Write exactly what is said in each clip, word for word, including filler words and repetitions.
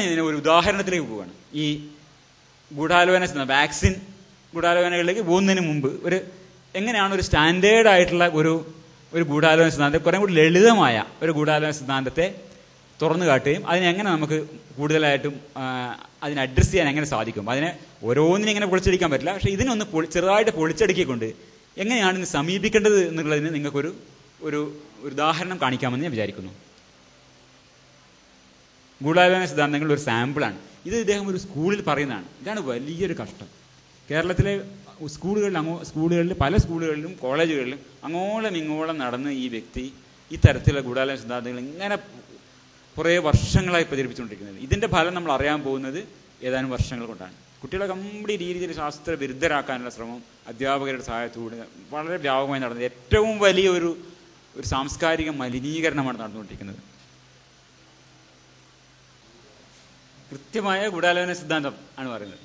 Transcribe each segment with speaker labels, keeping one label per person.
Speaker 1: ഇതിന് ഒരു ഉദാഹരണത്തിലേക്ക് പോവുകയാണ്. ഈ ഗൂഢാലോചന വാക്സിൻ ഗൂഢാലോചനകളിലേക്ക് പോകുന്നതിന് മുമ്പ് ഒരു എങ്ങനെയാണ് ഒരു സ്റ്റാൻഡേർഡ് ആയിട്ടുള്ള ഒരു ഒരു ഗൂഢാലോചന സിദ്ധാന്തം കുറെ കൂടി ലളിതമായ ഒരു ഗൂഢാലോചന സിദ്ധാന്തത്തെ തുറന്നു കാട്ടുകയും അതിനെങ്ങനെ നമുക്ക് കൂടുതലായിട്ടും അതിനെ അഡ്രസ്സ് ചെയ്യാൻ എങ്ങനെ സാധിക്കും, അതിനെ ഓരോന്നിനും ഇങ്ങനെ പൊളിച്ചടിക്കാൻ പറ്റില്ല, പക്ഷെ ഇതിനൊന്ന് ചെറുതായിട്ട് പൊളിച്ചടുക്കിക്കൊണ്ട് എങ്ങനെയാണ് ഇത് സമീപിക്കേണ്ടത് എന്നുള്ളതിന് നിങ്ങൾക്കൊരു ഒരു ഉദാഹരണം കാണിക്കാമെന്ന് ഞാൻ വിചാരിക്കുന്നു. ഗൂഢാലോചന സിദ്ധാന്തങ്ങളുടെ ഒരു സാമ്പിളാണ് ഇത്. ഇദ്ദേഹം ഒരു സ്കൂളിൽ പറയുന്നതാണ്. ഇതാണ് വലിയൊരു കഷ്ടം. കേരളത്തിലെ സ്കൂളുകളിൽ അങ്ങോ സ്കൂളുകളിൽ പല സ്കൂളുകളിലും കോളേജുകളിലും അങ്ങോളം ഇങ്ങോളം നടന്ന് ഈ വ്യക്തി ഈ തരത്തിലുള്ള ഗൂഢാലോചന സിദ്ധാന്തങ്ങൾ ഇങ്ങനെ കുറേ വർഷങ്ങളായി പ്രചരിപ്പിച്ചുകൊണ്ടിരിക്കുന്നത്. ഇതിൻ്റെ ഫലം നമ്മൾ അറിയാൻ പോകുന്നത് ഏതാനും വർഷങ്ങൾ കൊണ്ടാണ്. കുട്ടികളെ കംപ്ലീറ്റ് രീതിയിൽ ശാസ്ത്ര വിരുദ്ധരാക്കാനുള്ള ശ്രമം അധ്യാപകരുടെ സഹായത്തോടെ വളരെ വ്യാപകമായി നടന്നത് ഏറ്റവും വലിയ ഒരു ഒരു സാംസ്കാരിക മലിനീകരണമാണ് നടന്നുകൊണ്ടിരിക്കുന്നത്. കൃത്യമായ ഗൂഢാലോചന സിദ്ധാന്തം ആണ് പറയുന്നത്.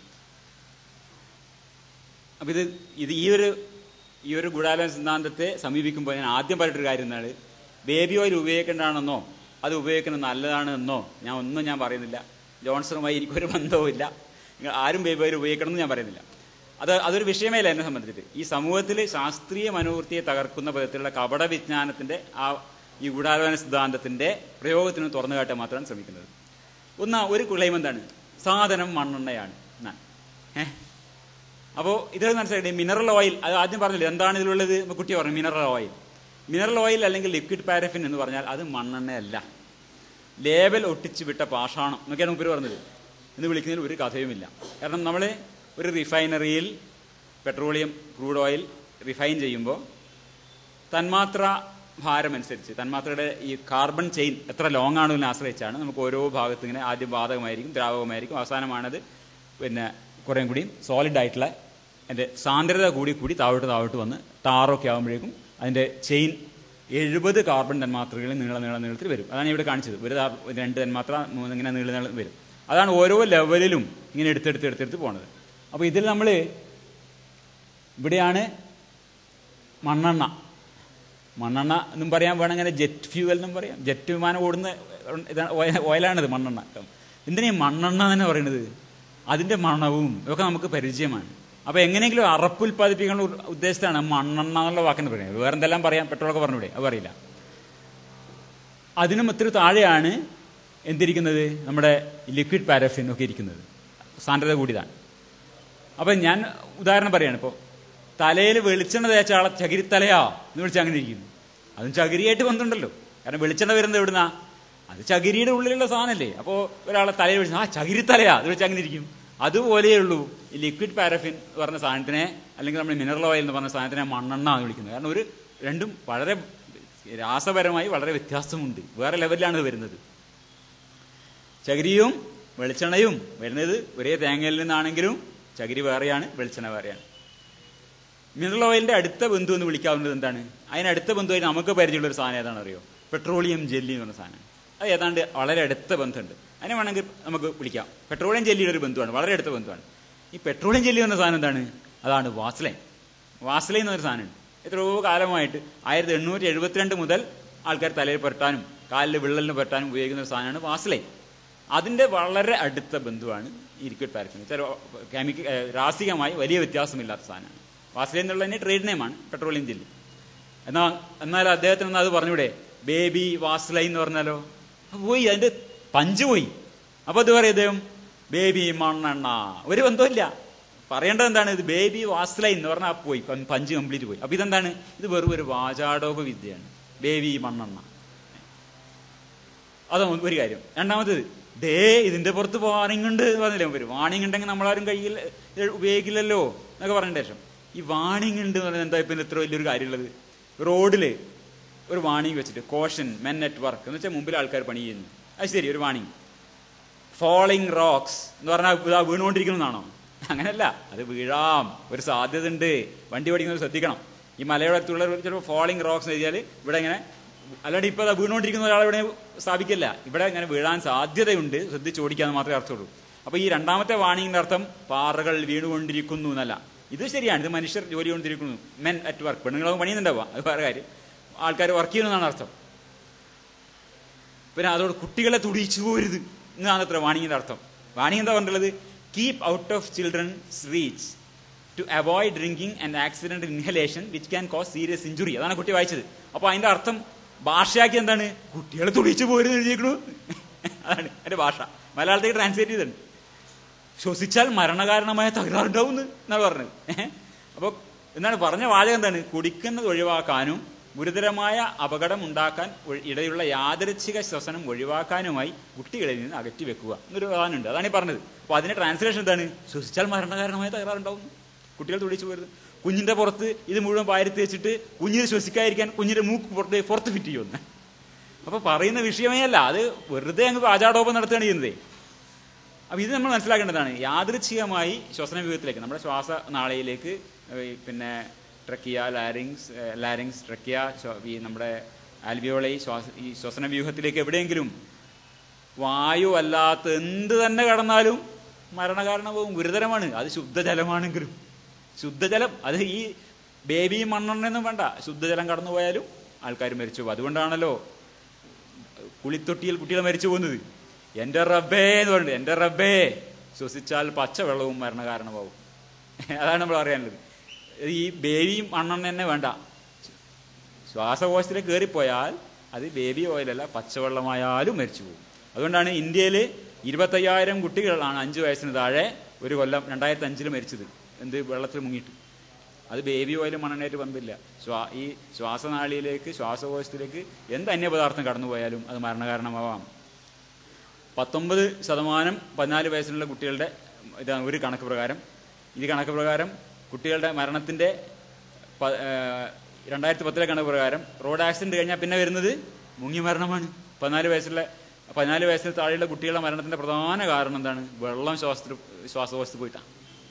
Speaker 1: അപ്പം ഇത് ഇത് ഈ ഒരു ഈ ഒരു ഗൂഢാലോചന സിദ്ധാന്തത്തെ സമീപിക്കുമ്പോൾ ഞാൻ ആദ്യം പറഞ്ഞിട്ടൊരു കാര്യം എന്താണ്, ബേബി ഓയിൽ ഉപയോഗിക്കേണ്ടതാണെന്നോ അത് ഉപയോഗിക്കുന്നത് നല്ലതാണെന്നോ ഞാൻ ഒന്നും ഞാൻ പറയുന്നില്ല. ജോൺസണുമായി എനിക്കൊരു ബന്ധവും ഇല്ല. നിങ്ങൾ ആരും ബേബി ഓയിൽ ഉപയോഗിക്കണമെന്ന് ഞാൻ പറയുന്നില്ല. അത് അതൊരു വിഷയമേ അല്ല എന്നെ സംബന്ധിച്ചിട്ട്. ഈ സമൂഹത്തിൽ ശാസ്ത്രീയ മനോവൃത്തിയെ തകർക്കുന്ന വിധത്തിലുള്ള കപട വിജ്ഞാനത്തിൻ്റെ ആ ഈ ഗൂഢാലോചന സിദ്ധാന്തത്തിൻ്റെ പ്രയോഗത്തിന് തുറന്നു കാട്ടാൻ മാത്രമാണ് ശ്രമിക്കുന്നത്. ഒന്ന് ഒരു ക്ലെയിം എന്താണ്, സാധനം മണ്ണെണ്ണയാണ് എന്നാണ്. ഏഹ് അപ്പോൾ ഇത് മനസ്സിലായിട്ട് മിനറൽ ഓയിൽ അത് ആദ്യം പറഞ്ഞില്ല എന്താണ് ഇതിലുള്ളത്. കുട്ടി പറഞ്ഞു മിനറൽ ഓയിൽ. മിനറൽ ഓയിൽ അല്ലെങ്കിൽ ലിക്വിഡ് പാരഫിൻ എന്ന് പറഞ്ഞാൽ അത് മണ്ണെണ്ണയല്ല, ലേബൽ ഒട്ടിച്ച് വിട്ട പാഷാണം എന്നൊക്കെയാണ് മുമ്പ് പറഞ്ഞത്. എന്ന് വിളിക്കുന്നതിൽ ഒരു കഥയുമില്ല. കാരണം നമ്മൾ ഒരു റിഫൈനറിയിൽ പെട്രോളിയം ക്രൂഡ് ഓയിൽ റിഫൈൻ ചെയ്യുമ്പോൾ തന്മാത്ര ഭാരം അനുസരിച്ച് തന്മാത്രയുടെ ഈ കാർബൺ ചെയിൻ എത്ര ലോങ് ആണോ എന്ന് ആശ്രയിച്ചാണ് നമുക്ക് ഓരോ ഭാഗത്ത് ഇങ്ങനെ ആദ്യം വാതകമായിരിക്കും, ദ്രാവകമായിരിക്കും, അവസാനമാണത് പിന്നെ കുറേയും കൂടി സോളിഡ് ആയിട്ടുള്ള അതിൻ്റെ സാന്ദ്രത കൂടി കൂടി താഴോട്ട് താഴോട്ട് വന്ന് ടാറൊക്കെ ആകുമ്പോഴേക്കും അതിൻ്റെ ചെയിൻ എഴുപത് കാർബൺ തന്മാത്രകളിൽ നീള നീള നീളത്തിൽ വരും. അതാണ് ഇവിടെ കാണിച്ചത്. ഒരു രണ്ട് തന്മാത്ര മൂന്ന് ഇങ്ങനെ നീള നീളം വരും. അതാണ് ഓരോ ലെവലിലും ഇങ്ങനെ എടുത്തെടുത്ത് എടുത്തെടുത്ത് പോണത്. അപ്പോൾ ഇതിൽ നമ്മൾ ഇവിടെയാണ് മണ്ണെണ്ണ മണ്ണെണ്ണ എന്നും പറയാൻ വേണമെങ്കിൽ ജെറ്റ് ഫ്യൂവൽ എന്നും പറയാം. ജെറ്റ് വിമാനം ഓടുന്ന ഇതാണ് ഓയിലാണിത് മണ്ണെണ്ണ. എന്തിനാ മണ്ണെണ്ണ തന്നെ പറയുന്നത്? അതിൻ്റെ മണവും ഇതൊക്കെ നമുക്ക് പരിചയമാണ്. അപ്പോൾ എങ്ങനെയെങ്കിലും അറപ്പുൽപ്പാദിപ്പിക്കാനുള്ള ഉദ്ദേശത്താണ് മണ്ണെണ്ണ എന്നുള്ള വാക്കിന് പറയുന്നത്. വേറെ എന്തെല്ലാം പറയാം, പെട്രോളൊക്കെ പറഞ്ഞൂടെ, അത് പറയില്ല. അതിനും ഒത്തിരി താഴെയാണ് എന്തിരിക്കുന്നത്, നമ്മുടെ ലിക്വിഡ് പാരഫിൻ ഒക്കെ ഇരിക്കുന്നത്, സാന്ദ്രത കൂടിയതാണ്. അപ്പം ഞാൻ ഉദാഹരണം പറയുകയാണ്. ഇപ്പോൾ തലയിൽ വെളിച്ചെണ്ണ തേച്ച ആളെ ചകിരിത്തലയാ എന്ന് വിളിച്ചാൽ അങ്ങനെ ഇരിക്കുന്നു. അതും ചകിരിയായിട്ട് ബന്ധമുണ്ടല്ലോ. കാരണം വെളിച്ചെണ്ണ വരുന്നത് എവിടുന്നാ, അത് ചകിരിയുടെ ഉള്ളിലുള്ള സാധനമല്ലേ. അപ്പോൾ ഒരാളെ തലയിൽ വിളിച്ചാൽ ആ ചകിരിത്തലയാ എന്ന് വിളിച്ചാൽ അങ്ങനെ ഇരിക്കും. അതുപോലെയേ ഉള്ളൂ ഈ ലിക്വിഡ് പാരഫിൻ എന്ന് പറഞ്ഞ സാധനത്തിനെ, അല്ലെങ്കിൽ നമ്മൾ മിനറൽ ഓയിൽ എന്ന് പറഞ്ഞ സാധനത്തിനെ മണ്ണെണ്ണ എന്ന് വിളിക്കുന്നത്. കാരണം ഒരു രണ്ടും വളരെ രാസപരമായി വളരെ വ്യത്യാസമുണ്ട്. വേറെ ലെവലിലാണ് ഇത് വരുന്നത്. ചകിരിയും വെളിച്ചെണ്ണയും വരുന്നത് ഒരേ തേങ്ങയിൽ നിന്നാണെങ്കിലും ചകിരി വേറെയാണ്, വെളിച്ചെണ്ണ വേറെയാണ്. മിനറൽ ഓയിലിന്റെ അടുത്ത ബന്ധു എന്ന് വിളിക്കാവുന്നത് എന്താണ്? അതിനടുത്ത ബന്ധുവായി നമുക്ക് പരിചയമുള്ള ഒരു സാധനം ഏതാണെന്ന് അറിയോ? പെട്രോളിയം ജെല്ലി എന്ന് പറഞ്ഞ സാധനം. അത് ഏതാണ്ട് വളരെ അടുത്ത ബന്ധമുണ്ട്. അതിനെ വേണമെങ്കിൽ നമുക്ക് വിളിക്കാം പെട്രോളിയം ജെല്ലിയുടെ ഒരു ബന്ധുവാണ്, വളരെ അടുത്ത ബന്ധുവാണ്. ഈ പെട്രോളിയം ജെല്ലി എന്ന സാധനം എന്താണ്? അതാണ് വാസ്ലൈൻ. വാസ്ലൈൻ എന്നൊരു സാധനമുണ്ട്. എത്രയോ കാലമായിട്ട് ആയിരത്തി എണ്ണൂറ്റി എഴുപത്തിരണ്ട് മുതൽ ആൾക്കാർ തലയിൽ പുരട്ടാനും കാലിൽ വിള്ളലിന് പുരട്ടാനും ഉപയോഗിക്കുന്ന ഒരു സാധനമാണ് വാസ്ലൈൻ. അതിൻ്റെ വളരെ അടുത്ത ബന്ധുവാണ് ഈ ലിക്വിഡ് പാരഫിൻ. കെമിക്കൽ രാസികമായി വലിയ വ്യത്യാസമില്ലാത്ത സാധനമാണ് വാസ്ലൈൻ എന്നുള്ളതിൻ്റെ ട്രേഡ് നെയിമാണ് പെട്രോളിയം ജെല്ലി. എന്നാൽ എന്നാൽ അദ്ദേഹത്തിന് അത് പറഞ്ഞൂടെ, ബേബി വാസ്ലൈൻ എന്ന് പറഞ്ഞാലോ? പോയി, അതിൻ്റെ പഞ്ച് പോയി. അപ്പോൾ അത് പറയും അദ്ദേഹം ബേബി മണ്ണെണ്ണ. ഒരു ബന്ധമില്ല. പറയേണ്ടത് എന്താണ്? ഇത് ബേബി വാസ്ലൈൻ എന്ന് പറഞ്ഞാൽ പോയി, പഞ്ച് കംപ്ലീറ്റ് പോയി. അപ്പോൾ ഇതെന്താണ്? ഇത് വെറും ഒരു വാചാടോപ വിദ്യയാണ്, ബേബി മണ്ണെണ്ണ. അതാണ് ഒരു കാര്യം. രണ്ടാമത്തേത്, ദേ ഇതിന്റെ പുറത്ത് വാണിംഗ് ഉണ്ട് എന്ന് പറഞ്ഞില്ലേ ഒരു വാണിംഗ് ഉണ്ടെങ്കിൽ നമ്മളാരും കയ്യിൽ ഉപയോഗിക്കില്ലല്ലോ എന്നൊക്കെ പറഞ്ഞ ശേഷം ഈ വാണിംഗ് ഉണ്ട് എന്ന് പറഞ്ഞാൽ എന്താ ഇപ്പം എത്ര വലിയൊരു കാര്യമുള്ളത്? റോഡില് ഒരു വാണിംഗ് വെച്ചിട്ട് കോഷൻ മെൻ അറ്റ് വർക്ക് എന്ന് വെച്ചാൽ മുമ്പിൽ ആൾക്കാർ പണി ചെയ്യുന്നു, അത് ശരി, ഒരു വാണിംഗ്. ഫോളിങ് റോക്സ് എന്ന് പറഞ്ഞാൽ ഇതാ വീണുകൊണ്ടിരിക്കുന്നതാണോ? അങ്ങനെയല്ല, അത് വീഴാം, ഒരു സാധ്യത ഉണ്ട്, വണ്ടി പഠിക്കുന്നത് ശ്രദ്ധിക്കണം. ഈ മലയുടെ അടുത്തുള്ള ചിലപ്പോൾ ഫോളിങ് റോക്സ് എന്ന് വെച്ചാൽ ഇവിടെ ഇങ്ങനെ, അല്ലാണ്ട് ഇപ്പോൾ വീണുകൊണ്ടിരിക്കുന്ന ഒരാളെ ഇവിടെ സ്ഥാപിക്കില്ല, ഇവിടെ ഇങ്ങനെ വീഴാൻ സാധ്യതയുണ്ട്, ശ്രദ്ധിച്ച് ഓടിക്കാന്ന് മാത്രമേ അർത്ഥമുള്ളൂ. അപ്പോൾ ഈ രണ്ടാമത്തെ വാണിങ്ങിന്റെ അർത്ഥം പാറകൾ വീണുകൊണ്ടിരിക്കുന്നു എന്നല്ല. ഇത് ശരിയാണ്, ഇത് മനുഷ്യർ ജോലി കൊണ്ടിരിക്കുന്നു, മെൻ അറ്റ് വർക്ക്, പെണ്ണുങ്ങളൊന്നും പണിയുന്നുണ്ടാവുക, അത് വേറെ കാര്യം, ആൾക്കാർ വർക്ക് ചെയ്യുന്നതാണ് അർത്ഥം. പിന്നെ അതോട് കുട്ടികളെ തുടിച്ചു പോരുത് എന്നാണ് അത്ര വാണിങ്ങിന്റെ അർത്ഥം. വാണിങ് എന്താ പറഞ്ഞിട്ടുള്ളത്? Keep out of children's reach to avoid drinking and accident inhalation which can cause serious injury. അതാണ് കുട്ടി വായിച്ചത്. അപ്പൊ അതിന്റെ അർത്ഥം ഭാഷയാക്കി എന്താണ്? കുട്ടികളെ തുടിച്ചു പോരുന്ന് എഴുതിയിരിക്കണു. അതാണ് അതിന്റെ ഭാഷ. മലയാളത്തേക്ക് ട്രാൻസ്ലേറ്റ് ചെയ്തിട്ടുണ്ട്. ശ്വസിച്ചാൽ മരണകാരണമായ തകരാറുണ്ടാവും എന്നാണ് പറഞ്ഞത്. അപ്പൊ എന്താണ് പറഞ്ഞ വാചകം? എന്താണ്? കുടിക്കുന്നത് ഒഴിവാക്കാനും ഗുരുതരമായ അപകടം ഉണ്ടാക്കാൻ ഇടയുള്ള യാദൃച്ഛിക ശ്വസനം ഒഴിവാക്കാനുമായി കുട്ടികളിൽ നിന്ന് അകറ്റി വെക്കുക എന്നൊരു പ്രധാനമുണ്ട്. അതാണ് ഈ പറഞ്ഞത്. അപ്പൊ അതിന്റെ ട്രാൻസ്ലേഷൻ എന്താണ്? ശ്വസിച്ചാൽ മരണകാരണമായ തകരാറുണ്ടാവും. കുട്ടികൾ തുടിച്ചു പോരുത്. കുഞ്ഞിന്റെ പുറത്ത് ഇത് മുഴുവൻ പാരത്തി വെച്ചിട്ട് കുഞ്ഞിന് ശ്വസിക്കാതിരിക്കാൻ കുഞ്ഞിന്റെ മൂക്ക് പുറത്ത് പുറത്ത് ഫിറ്റ് ചെയ്യുമെന്ന്. അപ്പൊ പറയുന്ന വിഷയമേ അല്ല, അത് വെറുതെ അങ്ങ് ആചാടോപം നടത്തുകയാണ് ചെയ്യുന്നത്. അപ്പൊ ഇത് നമ്മൾ മനസ്സിലാക്കേണ്ടതാണ്. യാദൃച്ഛികമായി ശ്വസന വ്യൂഹത്തിലേക്ക്, നമ്മുടെ ശ്വാസനാളയിലേക്ക്, പിന്നെ ട്രക്കിയ, ലാരിങ്സ് ലാരിങ്സ് ട്രക്കിയ, ഈ നമ്മുടെ ആൽവിയോളൈ, ശ്വാസ ഈ ശ്വസന വ്യൂഹത്തിലേക്ക് എവിടെയെങ്കിലും വായു അല്ലാത്ത എന്ത് തന്നെ കടന്നാലും മരണകാരണവും ഗുരുതരമാണ്. അത് ശുദ്ധജലമാണെങ്കിലും. ശുദ്ധജലം, അത് ഈ ബേബി മണ്ണെണ്ണയൊന്നും വേണ്ട, ശുദ്ധജലം കടന്നു പോയാലും ആൾക്കാർ മരിച്ചു പോകും. അതുകൊണ്ടാണല്ലോ കുളിത്തൊട്ടിയിൽ കുട്ടികൾ മരിച്ചു പോകുന്നത്. എന്റെ റബ്ബേ എന്ന് പറഞ്ഞിട്ട്, എന്റെ റബ്ബേ ശ്വസിച്ചാൽ പച്ചവെള്ളവും മരണകാരണമാവും. അതാണ് നമ്മൾ അറിയാനുള്ളത്. ഈ ബേബിയും മണ്ണെണ്ണ തന്നെ വേണ്ട, ശ്വാസകോശത്തിലേക്ക് കയറിപ്പോയാൽ അത് ബേബി ഓയിലല്ല പച്ചവെള്ളമായാലും മരിച്ചു പോകും. അതുകൊണ്ടാണ് ഇന്ത്യയിൽ ഇരുപത്തയ്യായിരം കുട്ടികളാണ് അഞ്ചു വയസ്സിന് താഴെ ഒരു കൊല്ലം രണ്ടായിരത്തി അഞ്ചില് മരിച്ചത്. എന്ത്? വെള്ളത്തിൽ മുങ്ങിയിട്ട്. അത് ബേബി ഓയിലും മണ്ണെണ്ണയായിട്ട് ബന്ധമില്ല. ശ്വാ ഈ ശ്വാസനാളിയിലേക്ക്, ശ്വാസകോശത്തിലേക്ക് എന്ത് അന്യപദാർത്ഥം കടന്നുപോയാലും അത് മരണകാരണമാവാം. പത്തൊമ്പത് ശതമാനം പതിനാല് വയസ്സിലുള്ള കുട്ടികളുടെ ഇതാണ് ഒരു കണക്ക് പ്രകാരം. ഈ കണക്ക് പ്രകാരം കുട്ടികളുടെ മരണത്തിന്റെ രണ്ടായിരത്തി പത്തിലെ കണക്ക് പ്രകാരം റോഡ് ആക്സിഡന്റ് കഴിഞ്ഞാൽ പിന്നെ വരുന്നത് മുങ്ങി മരണമാണ്. പതിനാല് വയസ്സുള്ള പതിനാല് വയസ്സിന് താഴെയുള്ള കുട്ടികളുടെ മരണത്തിന്റെ പ്രധാന കാരണം എന്താണ്? വെള്ളം ശ്വാസത്തിൽ ശ്വാസകോശത്ത് പോയിട്ടാണ്.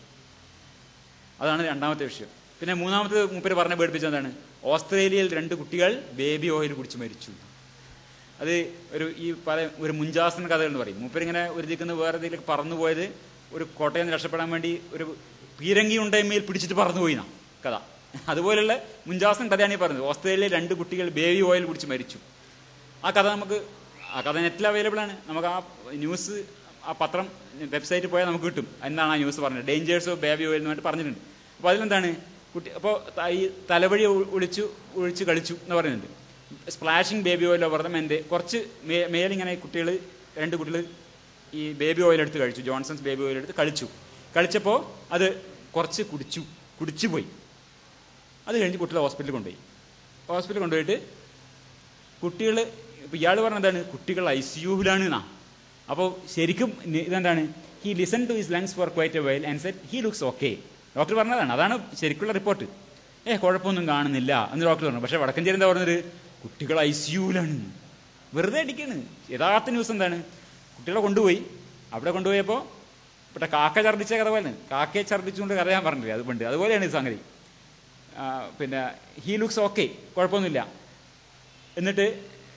Speaker 1: അതാണ് രണ്ടാമത്തെ വിഷയം. പിന്നെ മൂന്നാമത്തെ മൂപ്പര് പറഞ്ഞ പേടിപ്പിച്ചത് എന്താണ്? ഓസ്ട്രേലിയയിൽ രണ്ട് കുട്ടികൾ ബേബി ഓയിൽ കുടിച്ച് മരിച്ചു. അത് ഒരു ഈ പല ഒരു മുൻജാസന കഥകൾ എന്ന് പറയും. മൂപ്പരിങ്ങനെ ഒരു ദിക്കുന്ന വേറെ ഇതിലേക്ക് പറന്നു പോയത് ഒരു കോട്ടയിൽ നിന്ന് രക്ഷപ്പെടാൻ വേണ്ടി ഒരു പീരങ്കി ഉണ്ടമേൽ പിടിച്ചിട്ട് പറന്നുപോയിനാ കഥ. അതുപോലുള്ള മുൻജാസൻ കഥയാണ് ഈ പറഞ്ഞത്. ഓസ്ട്രേലിയയിൽ രണ്ട് കുട്ടികൾ ബേബി ഓയിൽ കുടിച്ച് മരിച്ചു. ആ കഥ നമുക്ക് ആ കഥ നെറ്റിൽ അവൈലബിൾ ആണ്. നമുക്ക് ആ ന്യൂസ്, ആ പത്രം വെബ്സൈറ്റിൽ പോയാൽ നമുക്ക് കിട്ടും. എന്താണ് ആ ന്യൂസ് പറഞ്ഞത്? ഡേഞ്ചേഴ്സ് ഓഫ് ബേബി ഓയിൽ എന്ന് പറഞ്ഞിട്ട് പറഞ്ഞിട്ടുണ്ട്. അപ്പോൾ അതിലെന്താണ്? കുട്ടി അപ്പോൾ ഈ തലവഴി ഒളിച്ചു ഒഴിച്ച് കളിച്ചു എന്ന് പറയുന്നുണ്ട്. Splashing baby oil over the മെൻ്റെ. കുറച്ച് മേ മേലിങ്ങനെ കുട്ടികൾ രണ്ട് കുട്ടികൾ ഈ ബേബി ഓയിൽ എടുത്ത് കഴിച്ചു, ജോൺസൺസ് ബേബി ഓയിൽ എടുത്ത് കളിച്ചു. കളിച്ചപ്പോൾ അത് കുറച്ച് കുടിച്ചു കുടിച്ചു പോയി. അത് കഴിഞ്ഞ് കുട്ടികളെ ഹോസ്പിറ്റലിൽ കൊണ്ടുപോയി. ഹോസ്പിറ്റലിൽ കൊണ്ടുപോയിട്ട് കുട്ടികൾ, ഇപ്പം ഇയാൾ പറഞ്ഞ എന്താണ്? കുട്ടികൾ ഐ സി യുവിലാണ് എന്നാ. അപ്പോൾ ശരിക്കും ഇതെന്താണ്? He listen to his lungs for quite a while and said he looks okay. Doctor പറഞ്ഞതാണ്. അതാണ് ശരിക്കുള്ള റിപ്പോർട്ട്. ഏ കുഴപ്പമൊന്നും കാണുന്നില്ല എന്ന് ഡോക്ടർ പറഞ്ഞു. പക്ഷേ വടക്കഞ്ചേരി എന്താ പറഞ്ഞത്? കുട്ടികൾ ഐ സി യുവിലാണ്. വെറുതെ അടിക്കാണ്. യഥാർത്ഥ ന്യൂസ് എന്താണ്? കുട്ടികളെ കൊണ്ടുപോയി. അവിടെ കൊണ്ടുപോയപ്പോൾ ഇവിടെ കാക്ക ഛർദ്ദിച്ച കഥ പോലെ, കാക്കയെ ഛർദ്ദിച്ചുകൊണ്ട് കഥ ഞാൻ പറഞ്ഞില്ലേ, അത് പണ്ട് അതുപോലെയാണ് ഈ സംഗതി. പിന്നെ ഹീ ലുക്സ് ഓക്കെ, കുഴപ്പമൊന്നുമില്ല. എന്നിട്ട്